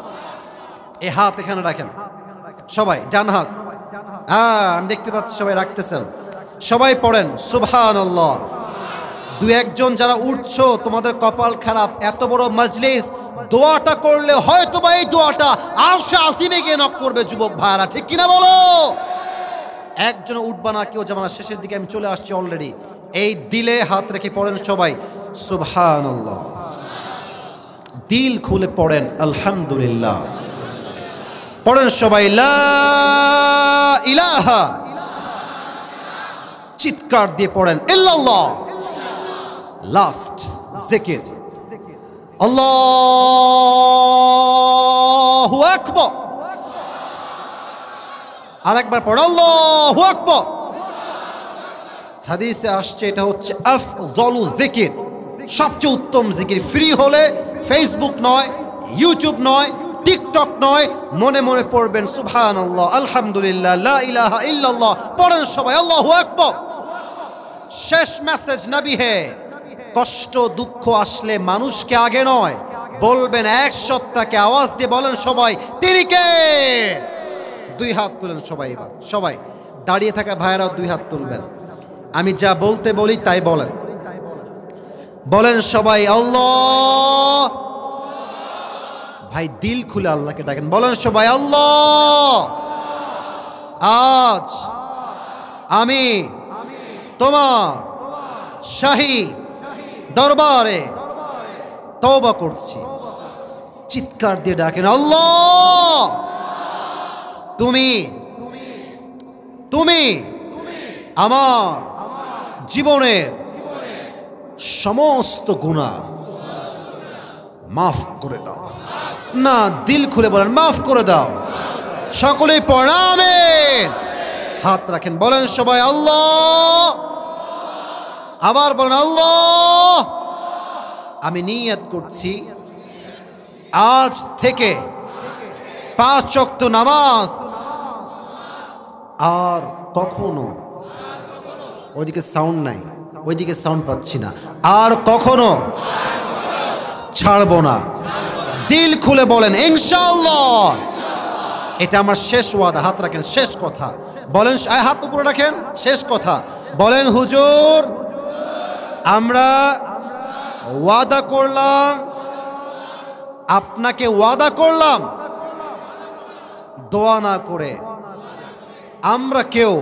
এই হাত এখানে রাখেন সবাই, ডান হাত। আমি দেখতে পাচ্ছি সবাই রাখতেছেন। সবাই পড়েন সুবহানাল্লাহ। 2-1 জন যারা উঠছো, তোমাদের কপাল খারাপ। এত বড় মজলিস, দোয়াটা করলে হয়তো বা এই দোয়াটা আরশে আজিমে গিয়ে নক করবে। যুবক ভাইরা, ঠিক কিনা বলো? একজন উঠবা না, কেউ যাবে না। শেষের দিকে আমি চলে আসছি অলরেডি। এই দিলে হাত রেখে পড়েন সবাই সুবহানাল্লাহ। দিল খুলে পড়েন আলহামদুলিল্লাহ। পড়েন সবাই লা ইলাহা, চিৎকার দিয়ে পড়েন ইল্লাল্লাহ। লাস্ট জিকির আল্লাহু আকবার, আরেকবার পড়ো আল্লাহু আকবার। হাদিসে আসছে এটা হচ্ছে আফযলু যিকির, সবচেয়ে উত্তম জিকির। ফ্রি হলে ফেসবুক নয়, ইউটিউব নয়, টিকটক নয়, মনে মনে পড়বেন সুবহানাল্লাহ, আলহামদুলিল্লাহ, লা ইলাহা ইল্লাল্লাহ। পড়েন সবাই আল্লাহু আকবার। শেষ মেসেজ নবী হে, কষ্ট দুঃখ আসলে মানুষকে আগে নয়, বলবেন এক সত্তাকে। আওয়াজ দিয়ে বলেন সবাই, তিনি কে? দুই হাত তুলেন সবাই। এবার সবাই দাঁড়িয়ে থাকা ভাইয়েরাও দুই হাত তুলবেন। আমি যা বলতে বলি তাই বলেন। বলেন সবাই আল্লাহ। ভাই দিল খুলে আল্লাহকে ডাকেন। বলেন সবাই আল্লাহ, আজ আমি তোমার শাহী দরবারে তওবা করছি। চিৎকার দিয়ে ডাকেন আল্লাহ, তুমি তুমি আমার জীবনের সমস্ত গুনাহ মাফ করে দাও। না, দিল খুলে বলেন মাফ করে দাও। সকলেই পড়েন আমিন। হাত রাখেন, বলেন সবাই আল্লাহ। আবার বলেন আল্লাহ, আমি নিয়ত করছি আজ থেকে 5 ওয়াক্ত নামাজ আর কখনো, ওইদিকে সাউন্ড নাই, ওইদিকে সাউন্ড পাচ্ছি না, আর কখনো ছাড়বো না। দিল খুলে বলেন ইনশাআল্লাহ। এটা আমার শেষ ওয়াদা। হাত রাখেন, শেষ কথা বলেন। হাত উপরে রাখেন, শেষ কথা বলেন। হুজুর, আমরা ওয়াদা করলাম, আপনাকে ওয়াদা করলাম, দোয়া না করে আমরা কেউ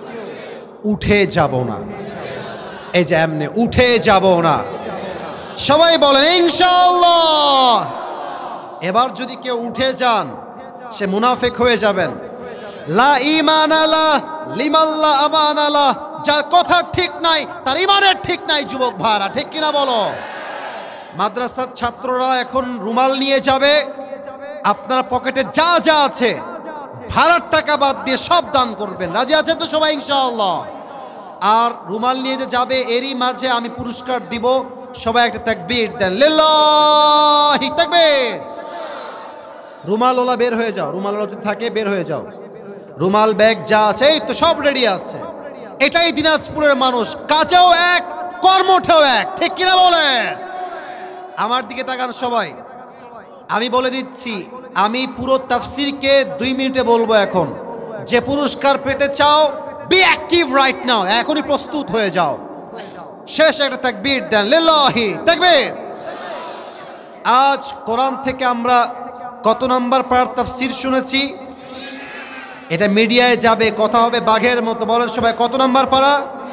উঠে যাব না। এই যে এমনি উঠে যাব না। সবাই বলেন ইনশাআল্লাহ। এবার যদি কেউ উঠে যান, সে মুনাফিক হয়ে যাবেন। লা ঈমান আলা লিমান লা আমান আলা। যার কথা ঠিক নাই তার ইমানের ঠিক নাই। যুবক ভাইরা, ঠিক কিনা বলো? মাদ্রাসার ছাত্ররা এখন রুমাল নিয়ে যাবে। আপনার পকেটে যা যা আছে ভাড়ার টাকা বাদ দিয়ে সব দান করবেন। রাজি আছেন তো সবাই ইনশাআল্লাহ? আর রুমাল নিয়ে যে যাবে, এরই মাঝে আমি পুরস্কার দিব। সবাই একটা তাকবীর দেন, লিল্লাহি তাকবীর। রুমালওয়ালা বের হয়ে যাও, রুমালওয়ালা যদি থাকে বের হয়ে যাও। রুমাল ব্যাগ যা আছে এই তো সব রেডি আছে। এটাই দিনাজপুরের মানুষ, কাজেও এক, কর্মঠেও এক, ঠিক কিনা বলে? আমার দিকে তাকান সবাই। আমি বলে দিচ্ছি, আমি পুরো তাফসীরকে 2 মিনিটে বলবো। এখন যে পুরস্কার পেতে চাও, বি অ্যাক্টিভ রাইট নাও, এখনই প্রস্তুত হয়ে যাও। শেষ একটা তাকবীর দেন, লিল্লাহি তাকবীর। আজ কোরআন থেকে আমরা কত নাম্বার পারার তাফসীর শুনেছি? এটা মিডিয়ায় যাবে, কথা হবে বাঘের মতো। বলেন সবাই কত নাম্বার পারা?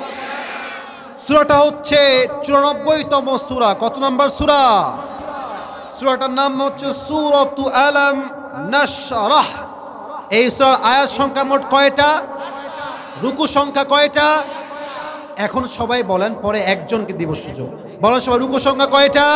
সূরাটা হচ্ছে 94তম সূরা। কত নাম্বার সূরা? সূরাটার নাম হচ্ছে সূরাতু আলাম নাশরাহ। এই সূরার আয়াত সংখ্যা মোট কয়টা? রুকু সংখ্যা কয়টা? এখন সবাই বলেন, পরে একজনকে দিব সুযোগ। বলেন সবাই রুকু সংখ্যা কয়টা?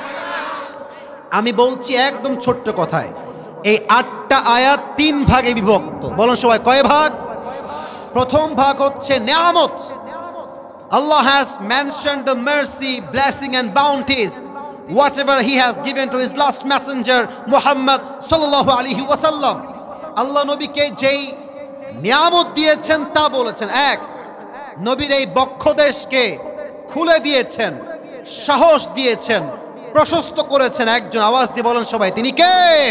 আমি বলছি একদম ছোট্ট কথায়, এই 8টা আয়াত 3 ভাগে বিভক্ত। বলেন সবাই কয় ভাগ? প্রথম ভাগ হচ্ছে নিয়ামত। Allah has mentioned the mercy, blessing and bounties whatever he has given to his last messenger Muhammad sallallahu alaihi wasallam. আল্লাহ নবীকে যেই নিয়ামত দিয়েছেন তা বলেছেন। এক, নবীর এই বক্ষদেশকে খুলে দিয়েছেন, সাহস দিয়েছেন, প্রশস্ত করেছেন। একজন আওয়াজ দিয়ে বলেন সবাই, তিনি কে?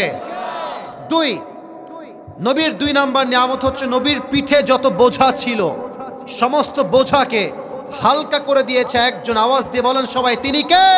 2, নবীর 2 নাম্বার নিয়ামত হচ্ছে নবীর পিঠে যত বোঝা ছিল সমস্ত বোঝাকে হালকা করে দিয়েছে। একজন আওয়াজ দিয়ে বলেন সবাই, তিনি কে?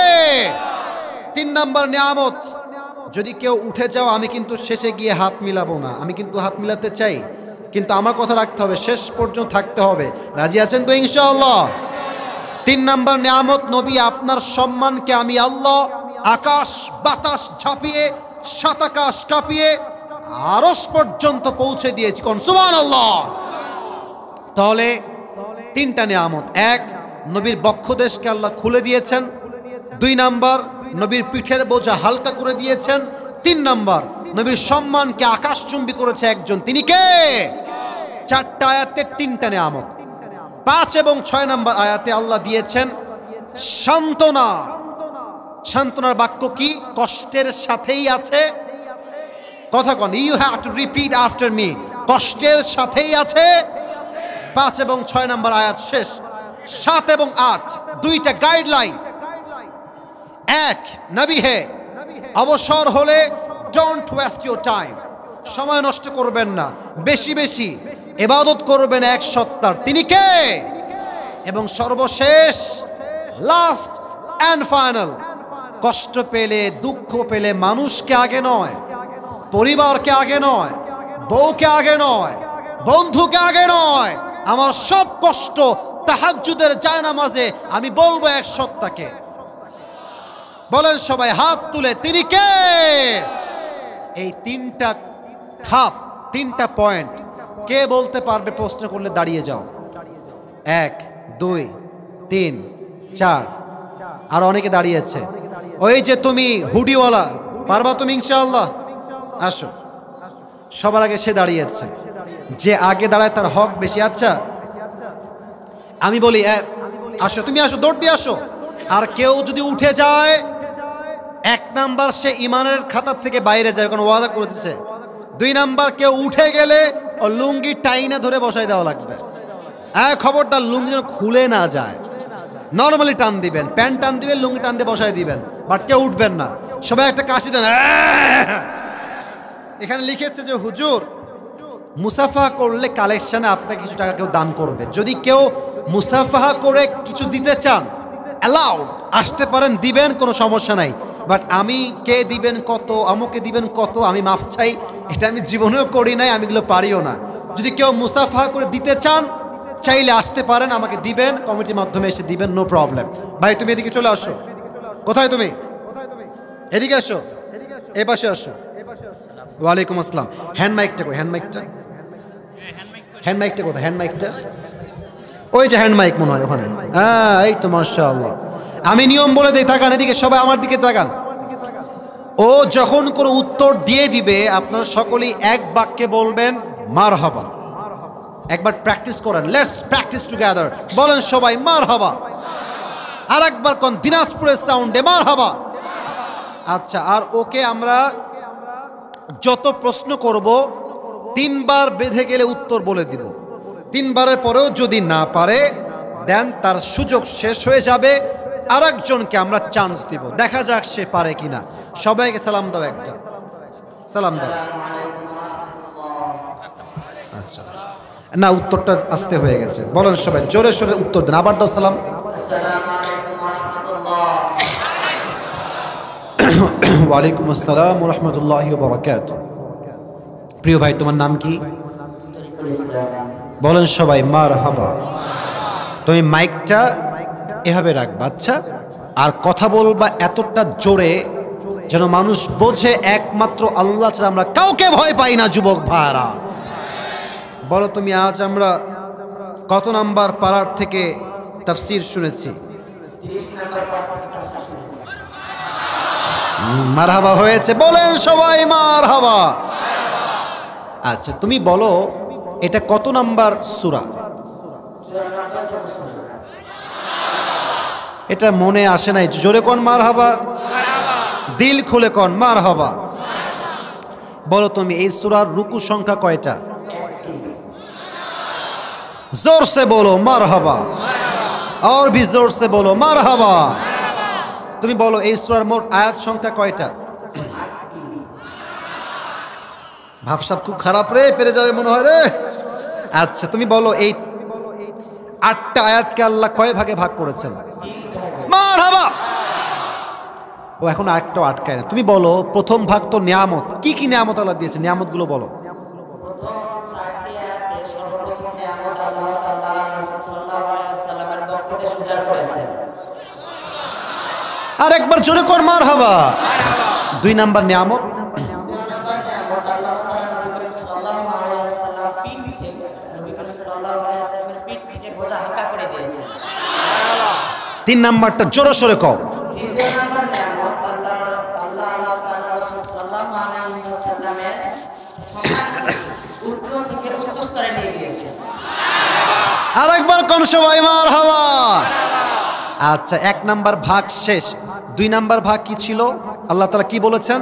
3 নাম্বার নিয়ামত, যদি কেউ উঠে যাও, আমি কিন্তু শেষে গিয়ে হাত মিলাবো না। আমি কিন্তু হাত মিলাতে চাই, কিন্তু আমার কথা রাখতে হবে, শেষ পর্যন্ত থাকতে হবে। রাজি আছেন তো ইনশাআল্লাহ? 3 নাম্বার নিয়ামত, নবী আপনার সম্মানকে আমি আল্লাহ আকাশ বাতাস ঝাঁপিয়ে, 7 আকাশ কাঁপিয়ে আরশ পর্যন্ত পৌঁছে দিয়েছি। কোন সুবহানাল্লাহ। তাহলে 3টা নিয়ামত। 1, নবীর বক্ষদেশকে আল্লাহ খুলে দিয়েছেন। 2 নাম্বার, নবীর পিঠের বোঝা হালকা করে দিয়েছেন। 3 নাম্বার, নবীর সম্মানকে আকাশচুম্বী করেছে একজন, তিনি কে? 4টা আয়াতে 3টা নিয়ামত। 5 এবং 6 নম্বর আয়াতে আল্লাহ দিয়েছেন সান্ত্বনা। সান্ত্বনার বাক্য কি? কষ্টের সাথেই আছে, কথা কন, you have to repeat after me, কষ্টের সাথেই আছে। 5 এবং 6 নম্বর আয়াত শেষ। 7 এবং 8 দুইটা গাইডলাইন। 1, নবী হে, অবসর হলে ডোন্ট ওয়েস্ট ইউর টাইম, সময় নষ্ট করবেন না, বেশি বেশি ইবাদত করবেন এক সত্তার, তিনি কে? এবং সর্বশেষ, লাস্ট অ্যান্ড ফাইনাল, কষ্ট পেলে দুঃখ পেলে মানুষকে আগে নয়, পরিবারকে আগে নয়, বউকে আগে নয়, বন্ধুকে আগে নয়, আমার সব কষ্ট তাহাজ্জুদের জায়নামাজে আমি বলবো এক সত্তাকে। বলেন সবাই হাত তুলে, তিনি কে? এই 3টা ধাপ, 3টা পয়েন্ট কে বলতে পারবে? প্রশ্ন করলে দাঁড়িয়ে যাও। 1, 2, 3, 4, আর অনেকে দাঁড়িয়েছে। ওই যে তুমি হুডিওয়ালা, পারবা তুমি ইনশাআল্লাহ? আসো, সবার আগে সে দাঁড়িয়েছে। যে আগে দাঁড়ায় তার হক বেশি। আচ্ছা আমি বলি আসো, তুমি আসো, দৌড় দিয়ে আসো। আর কেউ যদি উঠে যায়, 1 নাম্বার সে ইমানের খাতার থেকে বাইরে যায়, কারণ ওয়াদা করেছে। 2 নাম্বার, কেউ উঠে গেলে ও লুঙ্গি টাইনা ধরে বসাই দেওয়া লাগবে। খবরদার লুঙ্গি যেন খুলে না যায়। নর্মালি টান দিবেন, প্যান্ট টান দিবেন, লুঙ্গি টান দিয়ে বসাই দিবেন, বাট কেউ উঠবেন না। সবাই একটা কাশি দেন। এখানে লিখেছে যে হুজুর মুসাফাহা করলে কালেকশনে আপনাকে কিছু টাকা কেউ দান করবে। যদি কেউ মুসাফাহা করে কিছু দিতে চান, অ্যালাউড, আসতে পারেন, দিবেন, কোনো সমস্যা নাই। বাট আমি কে দিবেন কত, আমাকে দিবেন কত, আমি মাফ চাই, এটা আমি জীবনেও করি নাই, আমি এগুলো পারিও না। যদি কেউ মুসাফাহা করে দিতে চান, চাইলে আসতে পারেন, আমাকে দিবেন, কমিটির মাধ্যমে এসে দিবেন, নো প্রবলেম। ভাই তুমি এদিকে চলে আসো। কোথায় তুমি? এদিকে আসো, এ পাশে আসো। ওয়ালাইকুম আসসালাম। হ্যান্ড মাইকটা কই? হ্যান্ড মাইকটা, হ্যান্ড মাইকটা কোথায়? হ্যান্ড মাইকটা ওই যে হ্যান্ড মাইক মনে হয় ওখানে। হ্যাঁ, এই তো মাশাআল্লাহ। আমি নিয়ম বলে দিই, তাকান এদিকে, সবাই আমার দিকে তাকান। ও যখন কোনো উত্তর দিয়ে দিবে, আপনারা সকলেই এক বাক্যে বলবেন মারহাবা। একবার প্র্যাকটিস করেন, লেটস প্র্যাকটিস টুগেদার। বলেন সবাই মারহাবা। আর একবার কোন দিনাজপুরের সাউন্ডে মারহাবা। আচ্ছা, আর ওকে আমরা যত প্রশ্ন করব 3 বার বেঁধে গেলে উত্তর বলে দিব। 3 বারের পরেও যদি না পারে, দেন তার সুযোগ শেষ হয়ে যাবে, আর একজনকে আমরা চান্স দিব, দেখা যাক সে পারে কিনা। সবাইকে সালাম দাও, একটা সালাম দাও। আচ্ছা, না উত্তরটা আস্তে হয়ে গেছে। বলেন সবাই জোরে সোরে উত্তর দেন। আবার দাও সালাম। ওয়ালাইকুম আসসালাম ওয়া রাহমাতুল্লাহি ওয়া বারাকাতুহু। প্রিয় ভাই, তোমার নাম কি? বলেন সবাই মারহাবা। তুমি মাইকটা এভাবে রাখবা, আচ্ছা, আর কথা বলবা এতটা জোরে যেন মানুষ বোঝে একমাত্র আল্লাহ ছাড়া আমরা কাউকে ভয় পাই না। যুবক ভাইরা, বলো তুমি আজ আমরা কত নাম্বার পারার থেকে তাফসীর শুনেছি? মারহাবা হয়েছে, বলেন সবাই মারহাবা। আচ্ছা তুমি বলো, এটা কত নাম্বার সূরা? এটা মনে আসে নাই, জোরে কোন মারহাবা, দিল খুলে কোন মারহাবা। বলো তুমি এই সূরার রুকু সংখ্যা কয়টা? जोर से बोलो মারহাবা, और भी जोर से बोलो মারহাবা। তুমি বলো এই সূরার মোট আয়াত সংখ্যা কয়টা? ভাবসাব খুব খারাপ রে, পেরে যাবে মনে হয় রে। আচ্ছা তুমি বলো এই 8টা আয়াতকে আল্লাহ কয় ভাগে ভাগ করেছেন? মারহাবা। ও এখন আরেকটাও আটকায় না। তুমি বলো প্রথম ভাগ তো নিয়ামত, কি কি নিয়ামত আল্লাহ দিয়েছে, নিয়ামতগুলো বলো। আর একবার জোরে কর মারহাবা। 2 নাম্বার নিয়ামত? 3 নাম্বারটা জোরে সোরে কও। সবাই মারহাবা। আচ্ছা, 1 নাম্বার ভাগ শেষ। 2 নাম্বার ভাগ কি ছিল? আল্লাহ তাআলা কি বলেছেন?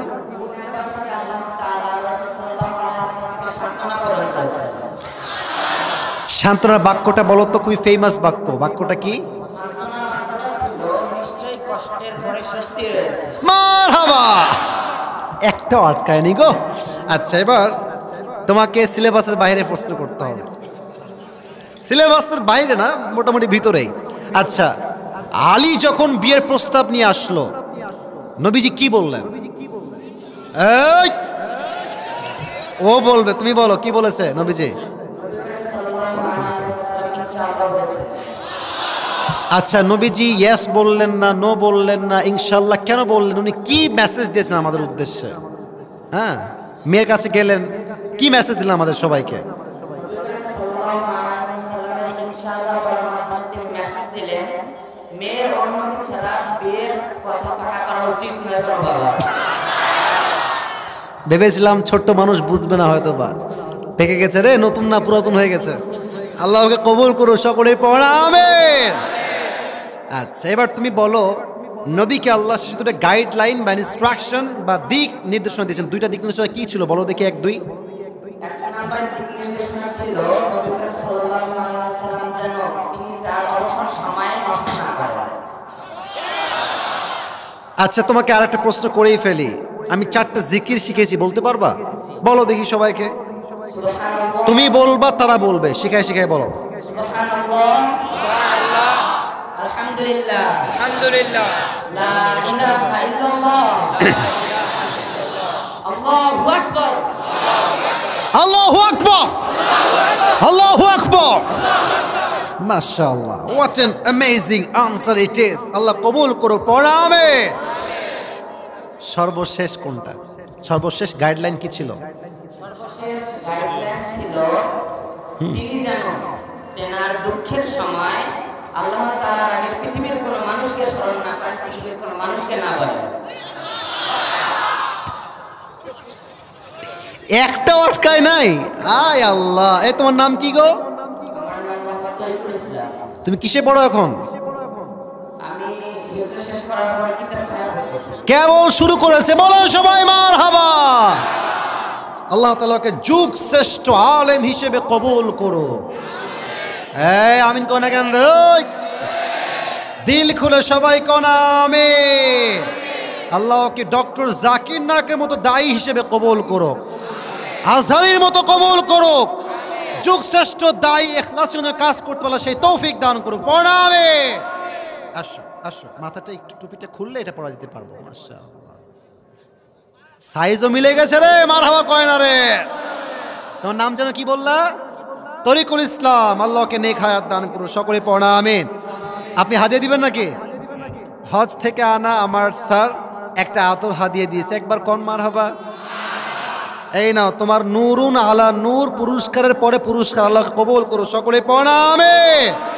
সান্ত্বনার বাক্যটা বলো তো, খুবই ফেমাস বাক্য। বাক্যটা কি? মারহাবা, একটা আটকায়নি গো। আচ্ছা, এবার তোমাকে সিলেবাসের বাইরে প্রশ্ন করতে হবে। সিলেবাসের বাইরে না, মোটামুটি ভিতরেই। আচ্ছা, আলী যখন বিয়ের প্রস্তাব নিয়ে আসলো, নবীজি কি বললেন? এই, ও বলবে, তুমি বলো কি বলেছে নবীজি? আচ্ছা, নবীজি ইয়েস বললেন না, নো বললেন না, ইনশাল্লাহ কেন বললেন? উনি কি মেসেজ দিয়েছেন আমাদের উদ্দেশ্যে? হ্যাঁ, মেয়ের কাছে গেলেন, কি মেসেজ দিলেন আমাদের সবাইকে? ভেবেছিলাম ছোট্ট মানুষ বুঝবে না, হয়তো বা পেকে গেছে রে, নতুন না পুরাতন হয়ে গেছে। আল্লাহকে কবুল করো, সকলে পড়া আমিন। আচ্ছা, এবার তুমি বলো, নবীকে আল্লাহ শেষে দুটো গাইডলাইন বা ইনস্ট্রাকশন বা দিক নির্দেশনা দিয়েছেন। 2টা দিক নির্দেশনা কি ছিল বলো দেখি, 1 2। আচ্ছা, তোমাকে আরেকটা প্রশ্ন করেই ফেলি। আমি 4টা জিকির শিখেছি, বলতে পারবা? বলো দেখি সবাইকে। তুমি বলবা, তারা বলবে, শিখাই শিখাই বলো। আলহামদুলিল্লাহ, আলহামদুলিল্লাহ, লা ইলাহা ইল্লাল্লাহ, আল্লাহু আকবার, আল্লাহু আকবার, আল্লাহু আকবার। মাশাআল্লাহ, what an amazing answer it is. আল্লাহ কবুল করো, পড়া আমিন। সর্বশেষ কোনটা? সর্বশেষ গাইডলাইন কি ছিল? সর্বশেষ গাইডলাইন ছিল তিনি যেন তেনার দুঃখের সময় আল্লাহ তাআলার আগে পৃথিবীর কোনো মানুষকে স্মরণ না করেন, পৃথিবীর কোনো মানুষকে না বলেন। একটা অটকায় নাই। আয় আল্লাহ, এই তোমার নাম কি গো? আমার নাম মোহাম্মদ তরিকুল ইসলাম। তুমি কিসে পড়ো এখন? আমি হিফজ শেষ করার পর কিতাবখানায় পড়তেছি। কেবল শুরু করেছে, বলো সবাই মারহাবা। আল্লাহ তাআলাকে যুগ শ্রেষ্ঠ আলেম হিসেবে কবুল করো। এই আমিন কোন কেন রে? দিল খুলে সবাই কোন আমিন। আল্লাহকে ডক্টর জাকির নায়কের মতো দায়ী হিসেবে কবুল করো, আজহারির মতো কবুল করো, যুগ শ্রেষ্ঠ দায়ী ইখলাসের কাজ করতে পারলে সেই তৌফিক দান করুক। প্রণামে আসো আসো, মাথাটা একটু টুপিটা খুললে এটা পড়া দিতে পারবো। মাশাআল্লাহ, সাইজও মিলে গেছে রে, মারহাবা কয় না রে। তোমার নাম যেন কি বললা? তরিকুল ইসলাম। আল্লাহকে নেক হায়াত দান করুন, সকলে পড়া আমিন। আপনি হাদিয়া দিবেন নাকি? হজ থেকে আনা আমার স্যার একটা আতর হাদিয়া দিয়েছে, একবার কোন মারহাবা। এই নাও তোমার নূরুন আলা নূর পুরস্কারের পরে পুরস্কার। আল্লাহকে কবুল করো, সকলে পড়া আমিন।